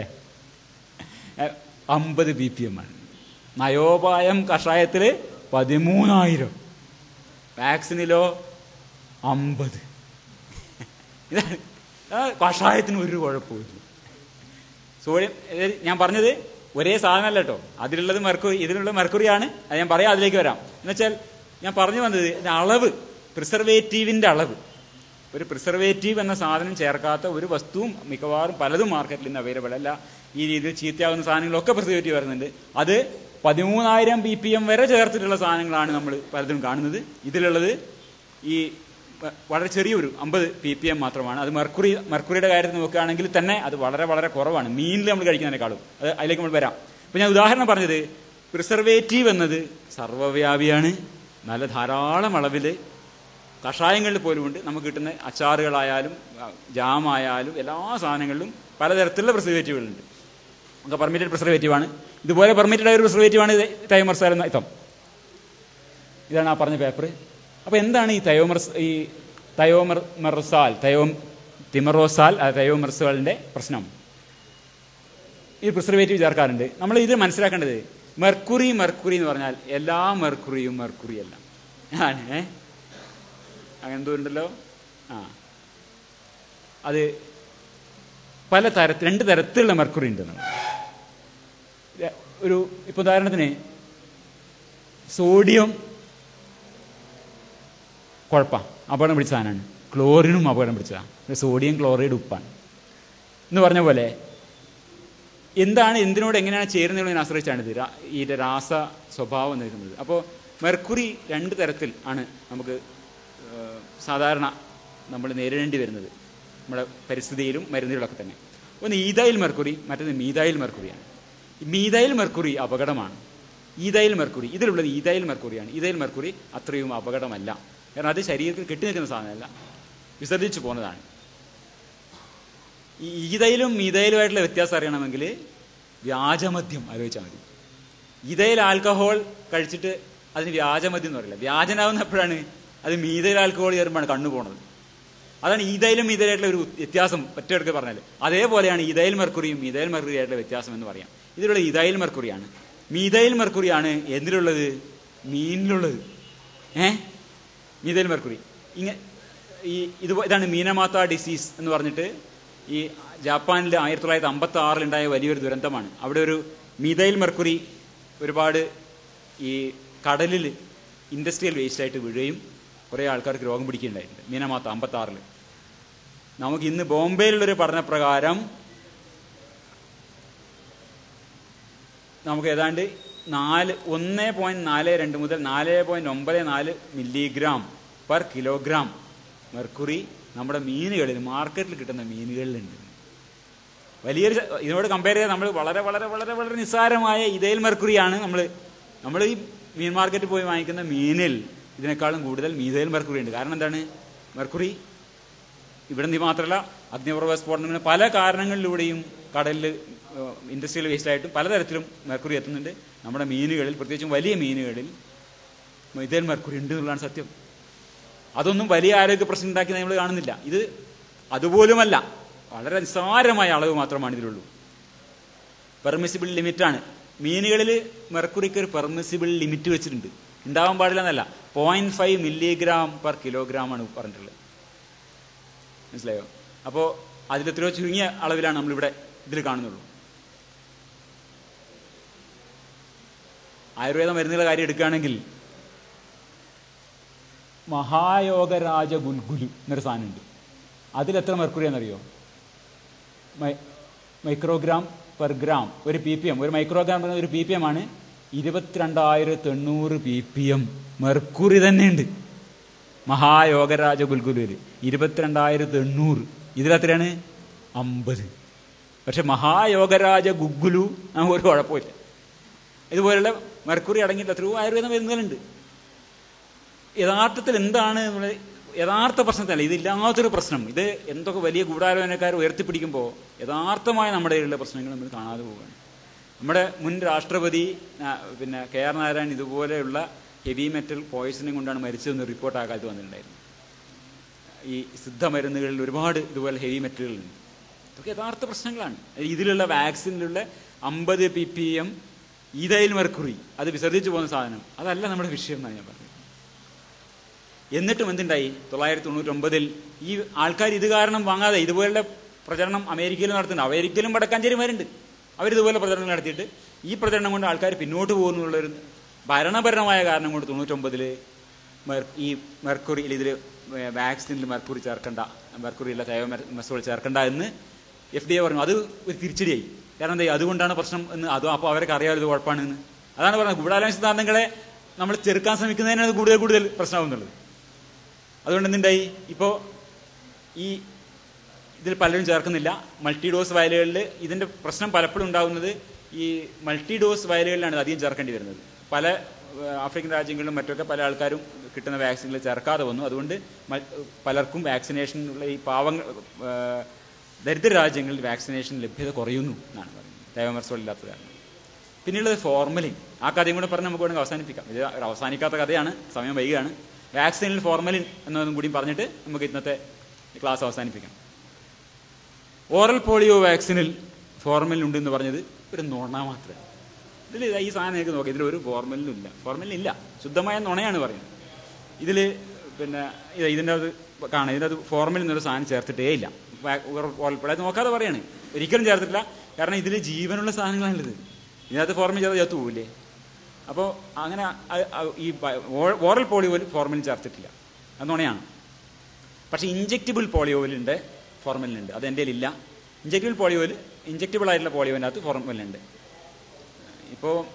Speaker 1: അമ്പത് ബി പി എം ആണ്. നയോപായം കഷായത്തിൽ പതിമൂന്നായിരം, വാക്സിനിലോ അമ്പത്. ഇതാണ് കഷായത്തിന് ഒരു കുഴപ്പമില്ല. സോഡിയം ഞാൻ പറഞ്ഞത് ഒരേ സാധനമല്ല കേട്ടോ. അതിലുള്ളത് മെർക്കുറി, ഇതിലുള്ള മെർക്കുറിയാണ്. അത് ഞാൻ പറയാം, അതിലേക്ക് വരാം. എന്നുവെച്ചാൽ ഞാൻ പറഞ്ഞു വന്നത് അളവ്, പ്രിസർവേറ്റീവിൻ്റെ അളവ്. ഒരു പ്രിസർവേറ്റീവ് എന്ന സാധനം ചേർക്കാത്ത ഒരു വസ്തുവും മിക്കവാറും പലതും മാർക്കറ്റിൽ നിന്ന് അവൈലബിൾ അല്ല. ഈ രീതിയിൽ ചീത്തയാവുന്ന സാധനങ്ങളൊക്കെ പ്രിസർവേറ്റീവ് വരുന്നുണ്ട്. അത് പതിമൂന്നായിരം ബി പി എം വരെ ചേർത്തിട്ടുള്ള സാധനങ്ങളാണ് നമ്മൾ പലതും കാണുന്നത്. ഇതിലുള്ളത് ഈ വളരെ ചെറിയൊരു അമ്പത് പി പി എം മാത്രമാണ്. അത് മെർക്കുറി മെർക്കുറിയുടെ കാര്യത്തിൽ നോക്കുകയാണെങ്കിൽ തന്നെ അത് വളരെ വളരെ കുറവാണ്. മീനിൽ നമ്മൾ കഴിക്കുന്നതിനേക്കാളും. അത് അതിലേക്ക് നമ്മൾ വരാം. അപ്പോൾ ഞാൻ ഉദാഹരണം പറഞ്ഞത്, പ്രിസർവേറ്റീവ് എന്നത് സർവ്വവ്യാപിയാണ്. നല്ല ധാരാളം അളവിൽ കഷായങ്ങളിൽ പോലും ഉണ്ട്. നമുക്ക് കിട്ടുന്ന അച്ചാറുകളായാലും ജാമായാലും എല്ലാ സാധനങ്ങളിലും പലതരത്തിലുള്ള പ്രിസർവേറ്റീവുകളുണ്ട്. ഒക്കെ പെർമിറ്റഡ് പ്രിസർവേറ്റീവാണ്. ഇതുപോലെ പെർമിറ്റഡ് ആയ ഒരു പ്രിസർവേറ്റീവാണ് തയോമെർസാൽ എന്ന ഇതം. ഇതാണ് ആ പറഞ്ഞ പേപ്പർ. അപ്പോൾ എന്താണ് ഈ തയോമെർസ് ഈ തയോമെർസാൽ തയോ തിമറോസാൽ തയോമെർസാലിൻ്റെ പ്രശ്നം? ഈ പ്രിസർവേറ്റീവ് ചേർക്കാറുണ്ട്. നമ്മൾ ഇത് മനസ്സിലാക്കേണ്ടത്, മെർക്കുറി മെർക്കുറി എന്ന് പറഞ്ഞാൽ എല്ലാ മെർക്കുറിയും മെർക്കുറി അല്ല ആണ്. ഏ അങ്ങനെ എന്തോ ഉണ്ടല്ലോ. ആ അത് പല തരത്തിൽ രണ്ട് തരത്തിലുള്ള മെർക്കുറി ഉണ്ട്. ഒരു ഇപ്പോൾ ഉദാഹരണത്തിന് സോഡിയം കുഴപ്പമാണ്, അപകടം പിടിച്ച സാധനമാണ്. ക്ലോറിനും അപകടം പിടിച്ചതാണ്. സോഡിയം ക്ലോറൈഡ് ഉപ്പാണ് എന്ന് പറഞ്ഞ പോലെ എന്താണ് എന്തിനോട് എങ്ങനെയാണ് ചേരുന്നതിനെ ആശ്രയിച്ചാണ് ഇത് ഈ രാസ സ്വഭാവം നിൽക്കുന്നത്. അപ്പോൾ മെർക്കുറി രണ്ട് തരത്തിൽ ആണ് നമുക്ക് സാധാരണ നമ്മൾ നേരിടേണ്ടി വരുന്നത് നമ്മുടെ പരിസ്ഥിതിയിലും മരുന്നുകളൊക്കെ തന്നെ. ഒന്ന് ഈഥൈൽ മെർക്കുറി, മറ്റൊന്ന് മീഥൈൽ മെർക്കുറിയാണ്. മീഥൈൽ മെർക്കുറി അപകടമാണ്. ഈഥൈൽ മെർക്കുറി ഇതിലുള്ളത് ഈഥൈൽ മെർക്കുറിയാണ്. ഈഥൈൽ മെർക്കുറി അത്രയും അപകടമല്ല. കാരണം അത് ശരീരത്തിൽ കെട്ടി നിൽക്കുന്ന സാധനമല്ല, വിസർജിച്ചു പോകുന്നതാണ്. ഈ ഈഥൈലും മീഥൈലുമായിട്ടുള്ള വ്യത്യാസം അറിയണമെങ്കിൽ വ്യാജമദ്യം ആലോചിച്ചാൽ മതി. ഈഥൈൽ ആൽക്കഹോൾ കഴിച്ചിട്ട് അതിന് വ്യാജമദ്യം എന്ന് പറയില്ല. വ്യാജനാവുന്ന എപ്പോഴാണ്? അത് മീഥൈൽ ആൽക്കഹോൾ ചേരുമ്പോഴാണ് കണ്ണു പോണത്. അതാണ് ഈഥൈലും മീഥൈലായിട്ടുള്ള ഒരു വ്യത്യാസം ഒറ്റയെടുക്ക് പറഞ്ഞാൽ. അതേപോലെയാണ് ഈഥൈൽ മെർക്കുറിയും മീഥൈൽ മെർക്കുറി ആയിട്ടുള്ള വ്യത്യാസം എന്ന് പറയാം. ഇതിലുള്ള ഈഥൈൽ മെർക്കുറിയാണ്. മീഥൈൽ മെർക്കുറിയാണ് എന്തിലുള്ളത്? മീനിലുള്ളത്. ഏഹ് മീഥൈൽ മെർക്കുറി ഇങ്ങനെ ഈ ഇത് ഇതാണ് മീനമാത്ത ഡിസീസ് എന്ന് പറഞ്ഞിട്ട് ഈ ജപ്പാനിൽ ആയിരത്തി തൊള്ളായിരത്തി അമ്പത്തി ആറിലുണ്ടായ വലിയൊരു ദുരന്തമാണ്. അവിടെ ഒരു മീഥൈൽ മെർക്കുറി ഒരുപാട് ഈ കടലിൽ ഇൻഡസ്ട്രിയൽ വേസ്റ്റായിട്ട് വീഴുകയും കുറേ ആൾക്കാർക്ക് രോഗം പിടിക്കുകയുണ്ടായിട്ടുണ്ട്. മീനമാത്ത അമ്പത്തി ആറിൽ. നമുക്ക് ഇന്ന് ബോംബെയിലുള്ളൊരു പഠനപ്രകാരം നമുക്ക് ഏതാണ്ട് നാല് ഒന്ന് പോയിന്റ് നാല് രണ്ട് മുതൽ നാല് പോയിന്റ് ഒമ്പത് നാല് മില്ലിഗ്രാം പെർ കിലോഗ്രാം മെർക്കുറി നമ്മുടെ മീനുകളിൽ, മാർക്കറ്റിൽ കിട്ടുന്ന മീനുകളിലുണ്ട്. വലിയൊരു ഇതിനോട് കമ്പയർ ചെയ്താൽ നമ്മൾ വളരെ വളരെ വളരെ വളരെ നിസ്സാരമായ ഈഥൈൽ മെർക്കുറിയാണ് നമ്മൾ നമ്മൾ ഈ മീൻ മാർക്കറ്റിൽ പോയി വാങ്ങിക്കുന്ന മീനിൽ ഇതിനേക്കാളും കൂടുതൽ മീഥൈൽ മെർക്കുറി ഉണ്ട്. കാരണം എന്താണ്? മെർക്കുറി ഇവിടെ നിന്ന് മാത്രമല്ല, അഗ്നിപർവ്വത സ്ഫോടനത്തിന് പല കാരണങ്ങളിലൂടെയും കടലിൽ ഇൻഡസ്ട്രിയൽ വേസ്റ്റായിട്ടും പലതരത്തിലും മെർക്കുറി എത്തുന്നുണ്ട്. നമ്മുടെ മീനുകളിൽ, പ്രത്യേകിച്ചും വലിയ മീനുകളിൽ മീഥൈൽ മെർക്കുറി ഉണ്ട് എന്നുള്ളതാണ് സത്യം. അതൊന്നും വലിയ ആരോഗ്യ പ്രശ്നം ഉണ്ടാക്കി നമ്മൾ കാണുന്നില്ല. ഇത് അതുപോലുമല്ല, വളരെ നിസ്സാരമായ അളവ് മാത്രമാണ് ഇതിലുള്ളൂ. പെർമിസിബിൾ ലിമിറ്റാണ്. മീനുകളിൽ മെർക്കുറിക്ക് ഒരു പെർമിസിബിൾ ലിമിറ്റ് വെച്ചിട്ടുണ്ട്. ഉണ്ടാവാൻ പാടില്ല എന്നല്ല, point five milligram per kilogram ആണ് പറഞ്ഞിട്ടുള്ളത്. മനസ്സിലായോ? അപ്പോൾ അതിലെത്രയോ ചുരുങ്ങിയ അളവിലാണ് നമ്മളിവിടെ ഇതിൽ കാണുന്നുള്ളൂ. ആയുർവേദ മരുന്നുകളുടെ കാര്യം എടുക്കുകയാണെങ്കിൽ മഹായോഗരാജ ഗുൽഗുലു എന്നൊരു സാധനമുണ്ട്. അതിലെത്ര മെർക്കുറി എന്നറിയോ? മൈ മൈക്രോഗ്രാം പെർ ഗ്രാം. ഒരു പി പി എം, ഒരു മൈക്രോഗ്രാം ഒരു പി പി എം ആണ്. ഇരുപത്തിരണ്ടായിരത്തി എണ്ണൂറ് പി പി എം മെർക്കുറി തന്നെയുണ്ട് മഹായോഗരാജ ഗുൽഗുലുവിൽ. ഇരുപത്തിരണ്ടായിരത്തി എണ്ണൂറ്. ഇതിലെത്രയാണ്? അമ്പത്. പക്ഷെ മഹായോഗരാജ ഗുഗ്ഗുലു നമുക്ക് ഒരു കുഴപ്പമില്ല. ഇതുപോലുള്ള മെർക്കുറി അടങ്ങിയിട്ട് എത്രയോ ആയുർവേദ മരുന്നുകളുണ്ട്. യഥാർത്ഥത്തിൽ എന്താണ് നമ്മൾ യഥാർത്ഥ പ്രശ്നത്തിലല്ല, ഇതില്ലാത്തൊരു പ്രശ്നം. ഇത് എന്തൊക്കെ വലിയ ഗൂഢാലോചനക്കാർ ഉയർത്തിപ്പിടിക്കുമ്പോൾ യഥാർത്ഥമായ നമ്മുടെ കയ്യിലുള്ള പ്രശ്നങ്ങൾ നമ്മൾ കാണാതെ പോവുകയാണ്. നമ്മുടെ മുൻ രാഷ്ട്രപതി പിന്നെ കെ ആർ നാരായണൻ ഇതുപോലെയുള്ള ഹെവി മെറ്റൽ പോയിസണിങ് കൊണ്ടാണ് മരിച്ചതെന്ന് റിപ്പോർട്ട് ആ കാലത്ത് വന്നിട്ടുണ്ടായിരുന്നു. ഈ സിദ്ധ മരുന്നുകളിൽ ഒരുപാട് ഇതുപോലെ ഹെവി മെറ്റലുകളുണ്ട്. ഇതൊക്കെ യഥാർത്ഥ പ്രശ്നങ്ങളാണ്. ഇതിലുള്ള വാക്സിനിലുള്ള അമ്പത് P P M ethyl mercury, അത് വിസർജിച്ചു പോകുന്ന സാധനം, അതല്ല നമ്മുടെ വിഷയം എന്നാണ് ഞാൻ പറഞ്ഞത്. എന്നിട്ടും എന്തുണ്ടായി? തൊള്ളായിരത്തി തൊണ്ണൂറ്റി ഒമ്പതിൽ ഈ ആൾക്കാർ ഇത് കാരണം വാങ്ങാതെ ഇതുപോലുള്ള പ്രചരണം അമേരിക്കയിൽ നടത്തുന്നുണ്ട്. അമേരിക്കയിലും വടക്കാഞ്ചേരിമാരുണ്ട്. അവരിതുപോലെ പ്രചരണം നടത്തിയിട്ട് ഈ പ്രചരണം കൊണ്ട് ആൾക്കാർ പിന്നോട്ട് പോകുന്നുള്ളൊരു ഭരണപരമായ കാരണം കൊണ്ട് തൊണ്ണൂറ്റൊമ്പതിൽ ഈ മെർക്കുറി ഇതിൽ വാക്സിനിൽ മെർക്കുറി ചേർക്കണ്ട, മെർക്കുറിയുള്ള തൈവമെസോൾ ചേർക്കണ്ട എന്ന് എഫ് ഡി എ പറഞ്ഞു. അത് ഒരു തിരിച്ചടിയായി. കാരണം എന്താ? അതുകൊണ്ടാണ് പ്രശ്നം എന്ന്. അതും അപ്പോൾ അവർക്ക് അറിയാമല്ലോ ഇത് കുഴപ്പമാണെന്ന്. അതാണ് പറഞ്ഞത്, ഗൂഢാലോചന സിദ്ധാന്തങ്ങളെ നമ്മൾ ചെറുക്കാൻ ശ്രമിക്കുന്നതിനാണ് കൂടുതൽ കൂടുതൽ പ്രശ്നമാകുന്നുള്ളത്. അതുകൊണ്ട് എന്തുണ്ടായി? ഇപ്പോൾ ഈ ഇതിൽ പലരും ചേർക്കുന്നില്ല. മൾട്ടി ഡോസ് വയലുകളിൽ ഇതിൻ്റെ പ്രശ്നം പലപ്പോഴും ഉണ്ടാകുന്നത് ഈ മൾട്ടി ഡോസ് വയലുകളിലാണ് അധികം ചേർക്കേണ്ടി വരുന്നത്. പല ആഫ്രിക്കൻ രാജ്യങ്ങളിലും മറ്റൊക്കെ പല ആൾക്കാരും കിട്ടുന്ന വാക്സിനുകൾ ചേർക്കാതെ വന്നു. അതുകൊണ്ട് പലർക്കും വാക്സിനേഷനുള്ള ഈ പാവങ്ങൾ ദരിദ്ര രാജ്യങ്ങളിൽ വാക്സിനേഷൻ ലഭ്യത കുറയുന്നു എന്നാണ് പറയുന്നത്, തൈവമെസോൾ ഇല്ലാത്ത കാരണം. പിന്നെയുള്ളത് ഫോർമലിൻ. ആ കഥയും കൂടെ പറഞ്ഞ് നമുക്ക് വേണമെങ്കിൽ അവസാനിപ്പിക്കാം. ഇത് അവസാനിക്കാത്ത കഥയാണ്, സമയം വൈകുകയാണ്. വാക്സിനിൽ ഫോർമലിൻ എന്നതും കൂടി പറഞ്ഞിട്ട് നമുക്ക് ഇന്നത്തെ ക്ലാസ് അവസാനിപ്പിക്കാം. ഓറൽ പോളിയോ വാക്സിനിൽ ഫോർമലിൻ ഉണ്ടെന്ന് പറഞ്ഞത് ഒരു നുണ മാത്രമാണ്. ഇതിൽ ഈ സാധനം എനിക്ക് നോക്കാം, ഇതിലൊരു ഫോർമലിനും ഇല്ല. ഫോർമലിൻ ഇല്ല, ശുദ്ധമായ നുണയാണ് പറയുന്നത്. ഇതിൽ പിന്നെ ഇതിൻ്റെ അത് കാണാം, ഇതിൻ്റെ അത് ഫോർമലിൻ എന്നൊരു സാധനം ചേർത്തിട്ടേ ഇല്ല. ഓറൽ പോളിയോ അത് നോക്കാതെ പറയാണ്, ഒരിക്കലും ചേർത്തിട്ടില്ല. കാരണം ഇതിൽ ജീവനുള്ള സാധനങ്ങളാണുള്ളത്. ഇതിനകത്ത് ഫോർമലിൻ ചേർത്ത് ചേർത്ത് പോവില്ലേ? അപ്പോൾ അങ്ങനെ ഈ ഓറൽ പോളിയോയിൽ ഫോർമലിൻ ചേർത്തിട്ടില്ല, അത് നുണയാണ്. പക്ഷേ ഇഞ്ചെക്റ്റബിൾ പോളിയോയിലുണ്ട്, ഫോർമലിനുണ്ട്. അത് എൻ്റെ ഇല്ല. ഇഞ്ചെക്റ്റബിൾ പോളിയോയിൽ ഇഞ്ചെക്റ്റബിൾ ആയിട്ടുള്ള പോളിയോവിൻ്റെ അകത്ത് ഫോർമലിനുണ്ട്. ഇപ്പോൾ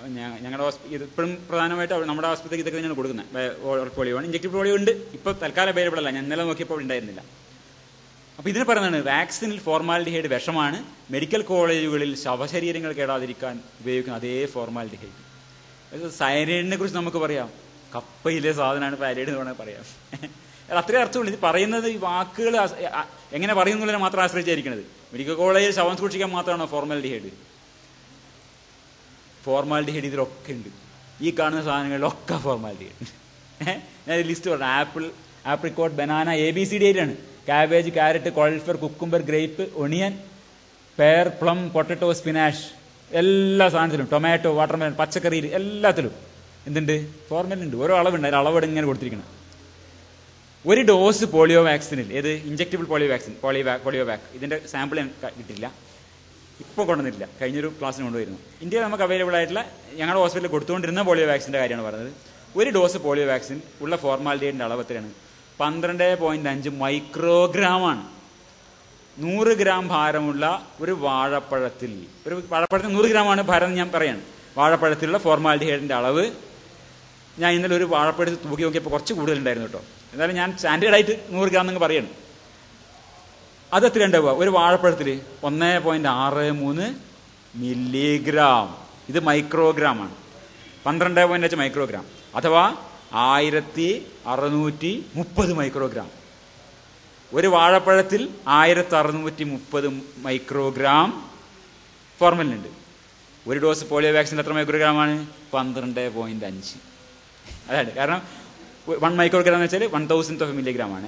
Speaker 1: ഞങ്ങളുടെ ഇത് ഇപ്പോഴും പ്രധാനമായിട്ട് നമ്മുടെ ആസ്പത്രിക്ക് ഇതൊക്കെ തന്നെയാണ് കൊടുക്കുന്നത്. പോളിയോ ആണ്, ഇഞ്ചക്റ്റീവ് പോളിയോ ഉണ്ട്, ഇപ്പോൾ തൽക്കാലം അവൈലബിൾ അല്ല, ഞാൻ ഇന്നലെ നോക്കിയപ്പോൾ ഉണ്ടായിരുന്നില്ല. അപ്പോൾ ഇതിന് പറയുന്നതാണ് വാക്സിനിൽ ഫോർമാലിഡിഹൈഡ് വിഷമാണ്, മെഡിക്കൽ കോളേജുകളിൽ ശവശരീരങ്ങൾ കേടാതിരിക്കാൻ ഉപയോഗിക്കുന്ന അതേ ഫോർമാലിഡിഹൈഡ്. സയനൈഡിനെ കുറിച്ച് നമുക്ക് പറയാം, കപ്പയിലെ സാധനമാണ് പാലൈഡ് എന്ന് വേണമെങ്കിൽ പറയാം. അത്രേ അർത്ഥമുള്ളൂ. ഇത് പറയുന്നത് ഈ വാക്കുകൾ എങ്ങനെ പറയുന്നതിനെ മാത്രം ആശ്രയിച്ചായിരിക്കുന്നത്. മെഡിക്കൽ കോളേജിൽ ശവം സൂക്ഷിക്കാൻ മാത്രമാണോ ഫോർമാലിഡിഹൈഡ്? ഫോർമാലിഡിഹൈഡ് ഇതിലൊക്കെ ഉണ്ട്. ഈ കാണുന്ന സാധനങ്ങളിലൊക്കെ ഫോർമാലിഡിഹൈഡ്. ഞാൻ ലിസ്റ്റ് പറഞ്ഞു. Apple, apricot, banana, A B C D ആണ്. Cabbage, carrot, cauliflower, cucumber, grape, onion, pear, plum, potato, spinach, എല്ലാ സാധനത്തിലും, ടൊമാറ്റോ, വാട്ടർമെലൺ, പച്ചക്കറിയിൽ എല്ലാത്തിലും എന്തുണ്ട്? ഫോർമാലിൻ ഉണ്ട്. ഓരോ അളവുണ്ട്, അതിൽ അളവ് ഇങ്ങനെ കൊടുത്തിരിക്കണം. ഒരു ഡോസ് പോളിയോ വാക്സിനിൽ, ഏത് injectable polio vaccine, polio polio വാക്, ഇതിൻ്റെ സാമ്പിൾ കിട്ടില്ല, ഇപ്പോൾ കൊണ്ടുവന്നിട്ടില്ല, കഴിഞ്ഞൊരു ക്ലാസ്സിന് കൊണ്ടുവരുന്നു. ഇന്ത്യയിൽ നമുക്ക് അവൈലബിൾ ആയിട്ടുള്ള ഞങ്ങളുടെ ഹോസ്പിറ്റലിൽ കൊടുത്തുകൊണ്ടിരുന്ന പോളിയോ വാക്സിൻ്റെ കാര്യമാണ് പറഞ്ഞത്. ഒരു ഡോസ് പോളിയോ വാക്സിൻ ഉള്ള ഫോർമാലിറ്റിയുടെ അളവ് എത്രയാണ്? പന്ത്രണ്ട് പോയിന്റ് അഞ്ച് മൈക്രോഗ്രാമാണ്. നൂറ് ഗ്രാം ഭാരമുള്ള ഒരു വാഴപ്പഴത്തിൽ, ഒരു വാഴപ്പഴത്തിൽ നൂറ് ഗ്രാമാണ് ഭാരം ഞാൻ പറയാണ്. വാഴപ്പഴത്തിലുള്ള ഫോർമാലിറ്റിയുടെ അളവ് ഞാൻ ഇന്നലെ ഒരു വാഴപ്പഴത്തിൽ തൂക്കി നോക്കിയപ്പോൾ കുറച്ച് കൂടുതലുണ്ടായിരുന്നു കേട്ടോ. എന്നാലും ഞാൻ സ്റ്റാൻഡേർഡായിട്ട് നൂറ് ഗ്രാം എന്നങ്ങ് പറയണം. അതെത്ര ഉണ്ടാവുക? ഒരു വാഴപ്പഴത്തിൽ ഒന്ന് പോയിന്റ് ആറ് മൂന്ന് മില്ലിഗ്രാം. ഇത് മൈക്രോഗ്രാമാണ്. പന്ത്രണ്ട് പോയിന്റ് അഞ്ച് മൈക്രോഗ്രാം അഥവാ ആയിരത്തി അറുന്നൂറ്റി മുപ്പത് മൈക്രോഗ്രാം. ഒരു വാഴപ്പഴത്തിൽ ആയിരത്തി അറുന്നൂറ്റി മുപ്പത് മൈക്രോഗ്രാം ഫോർമലിൻ ഉണ്ട്. ഒരു ഡോസ് പോളിയോ വാക്സിൻ എത്ര മൈക്രോഗ്രാമാണ്? പന്ത്രണ്ട് പോയിന്റ് അഞ്ച്. അതാണ് കാരണം. വൺ മൈക്രോഗ്രാം എന്ന് വെച്ചാൽ വൺ തൗസൻഡ് ഓഫ് മില്ലിഗ്രാം ആണ്.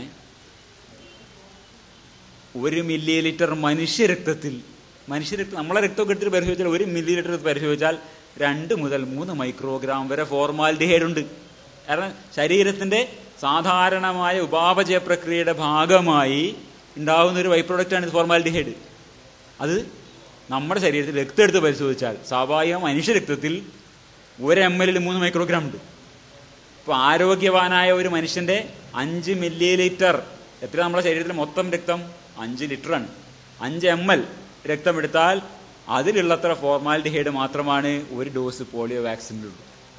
Speaker 1: ഒരു മില്ലി ലിറ്റർ മനുഷ്യരക്തത്തിൽ, മനുഷ്യരക്തം നമ്മളെ രക്തമൊക്കെ എടുത്തിട്ട് പരിശോധിച്ചാൽ ഒരു മില്ലി ലിറ്റർ പരിശോധിച്ചാൽ രണ്ട് മുതൽ മൂന്ന് മൈക്രോഗ്രാം വരെ ഫോർമാലിഡിഹൈഡ് ഉണ്ട്. കാരണം ശരീരത്തിന്റെ സാധാരണമായ ഉപാപചയ പ്രക്രിയയുടെ ഭാഗമായി ഉണ്ടാകുന്ന ഒരു ബൈ പ്രൊഡക്റ്റാണ് ഇത് ഫോർമാലിഡിഹൈഡ്. അത് നമ്മുടെ ശരീരത്തിൽ രക്തം എടുത്ത് പരിശോധിച്ചാൽ സ്വാഭാവിക മനുഷ്യരക്തത്തിൽ ഒരു എം എല്ലിൽ മൂന്ന് മൈക്രോഗ്രാം ഉണ്ട്. ഇപ്പോൾ ആരോഗ്യവാനായ ഒരു മനുഷ്യന്റെ അഞ്ച് മില്ലി ലിറ്റർ, എത്ര നമ്മുടെ ശരീരത്തിൽ മൊത്തം രക്തം? അഞ്ച് ലിറ്ററാണ്. അഞ്ച് എം എൽ രക്തം എടുത്താൽ അതിലുള്ളത്ര ഫോർമാലിഡിഹൈഡ് മാത്രമാണ് ഒരു ഡോസ് പോളിയോ വാക്സിനിലുള്ളൂ.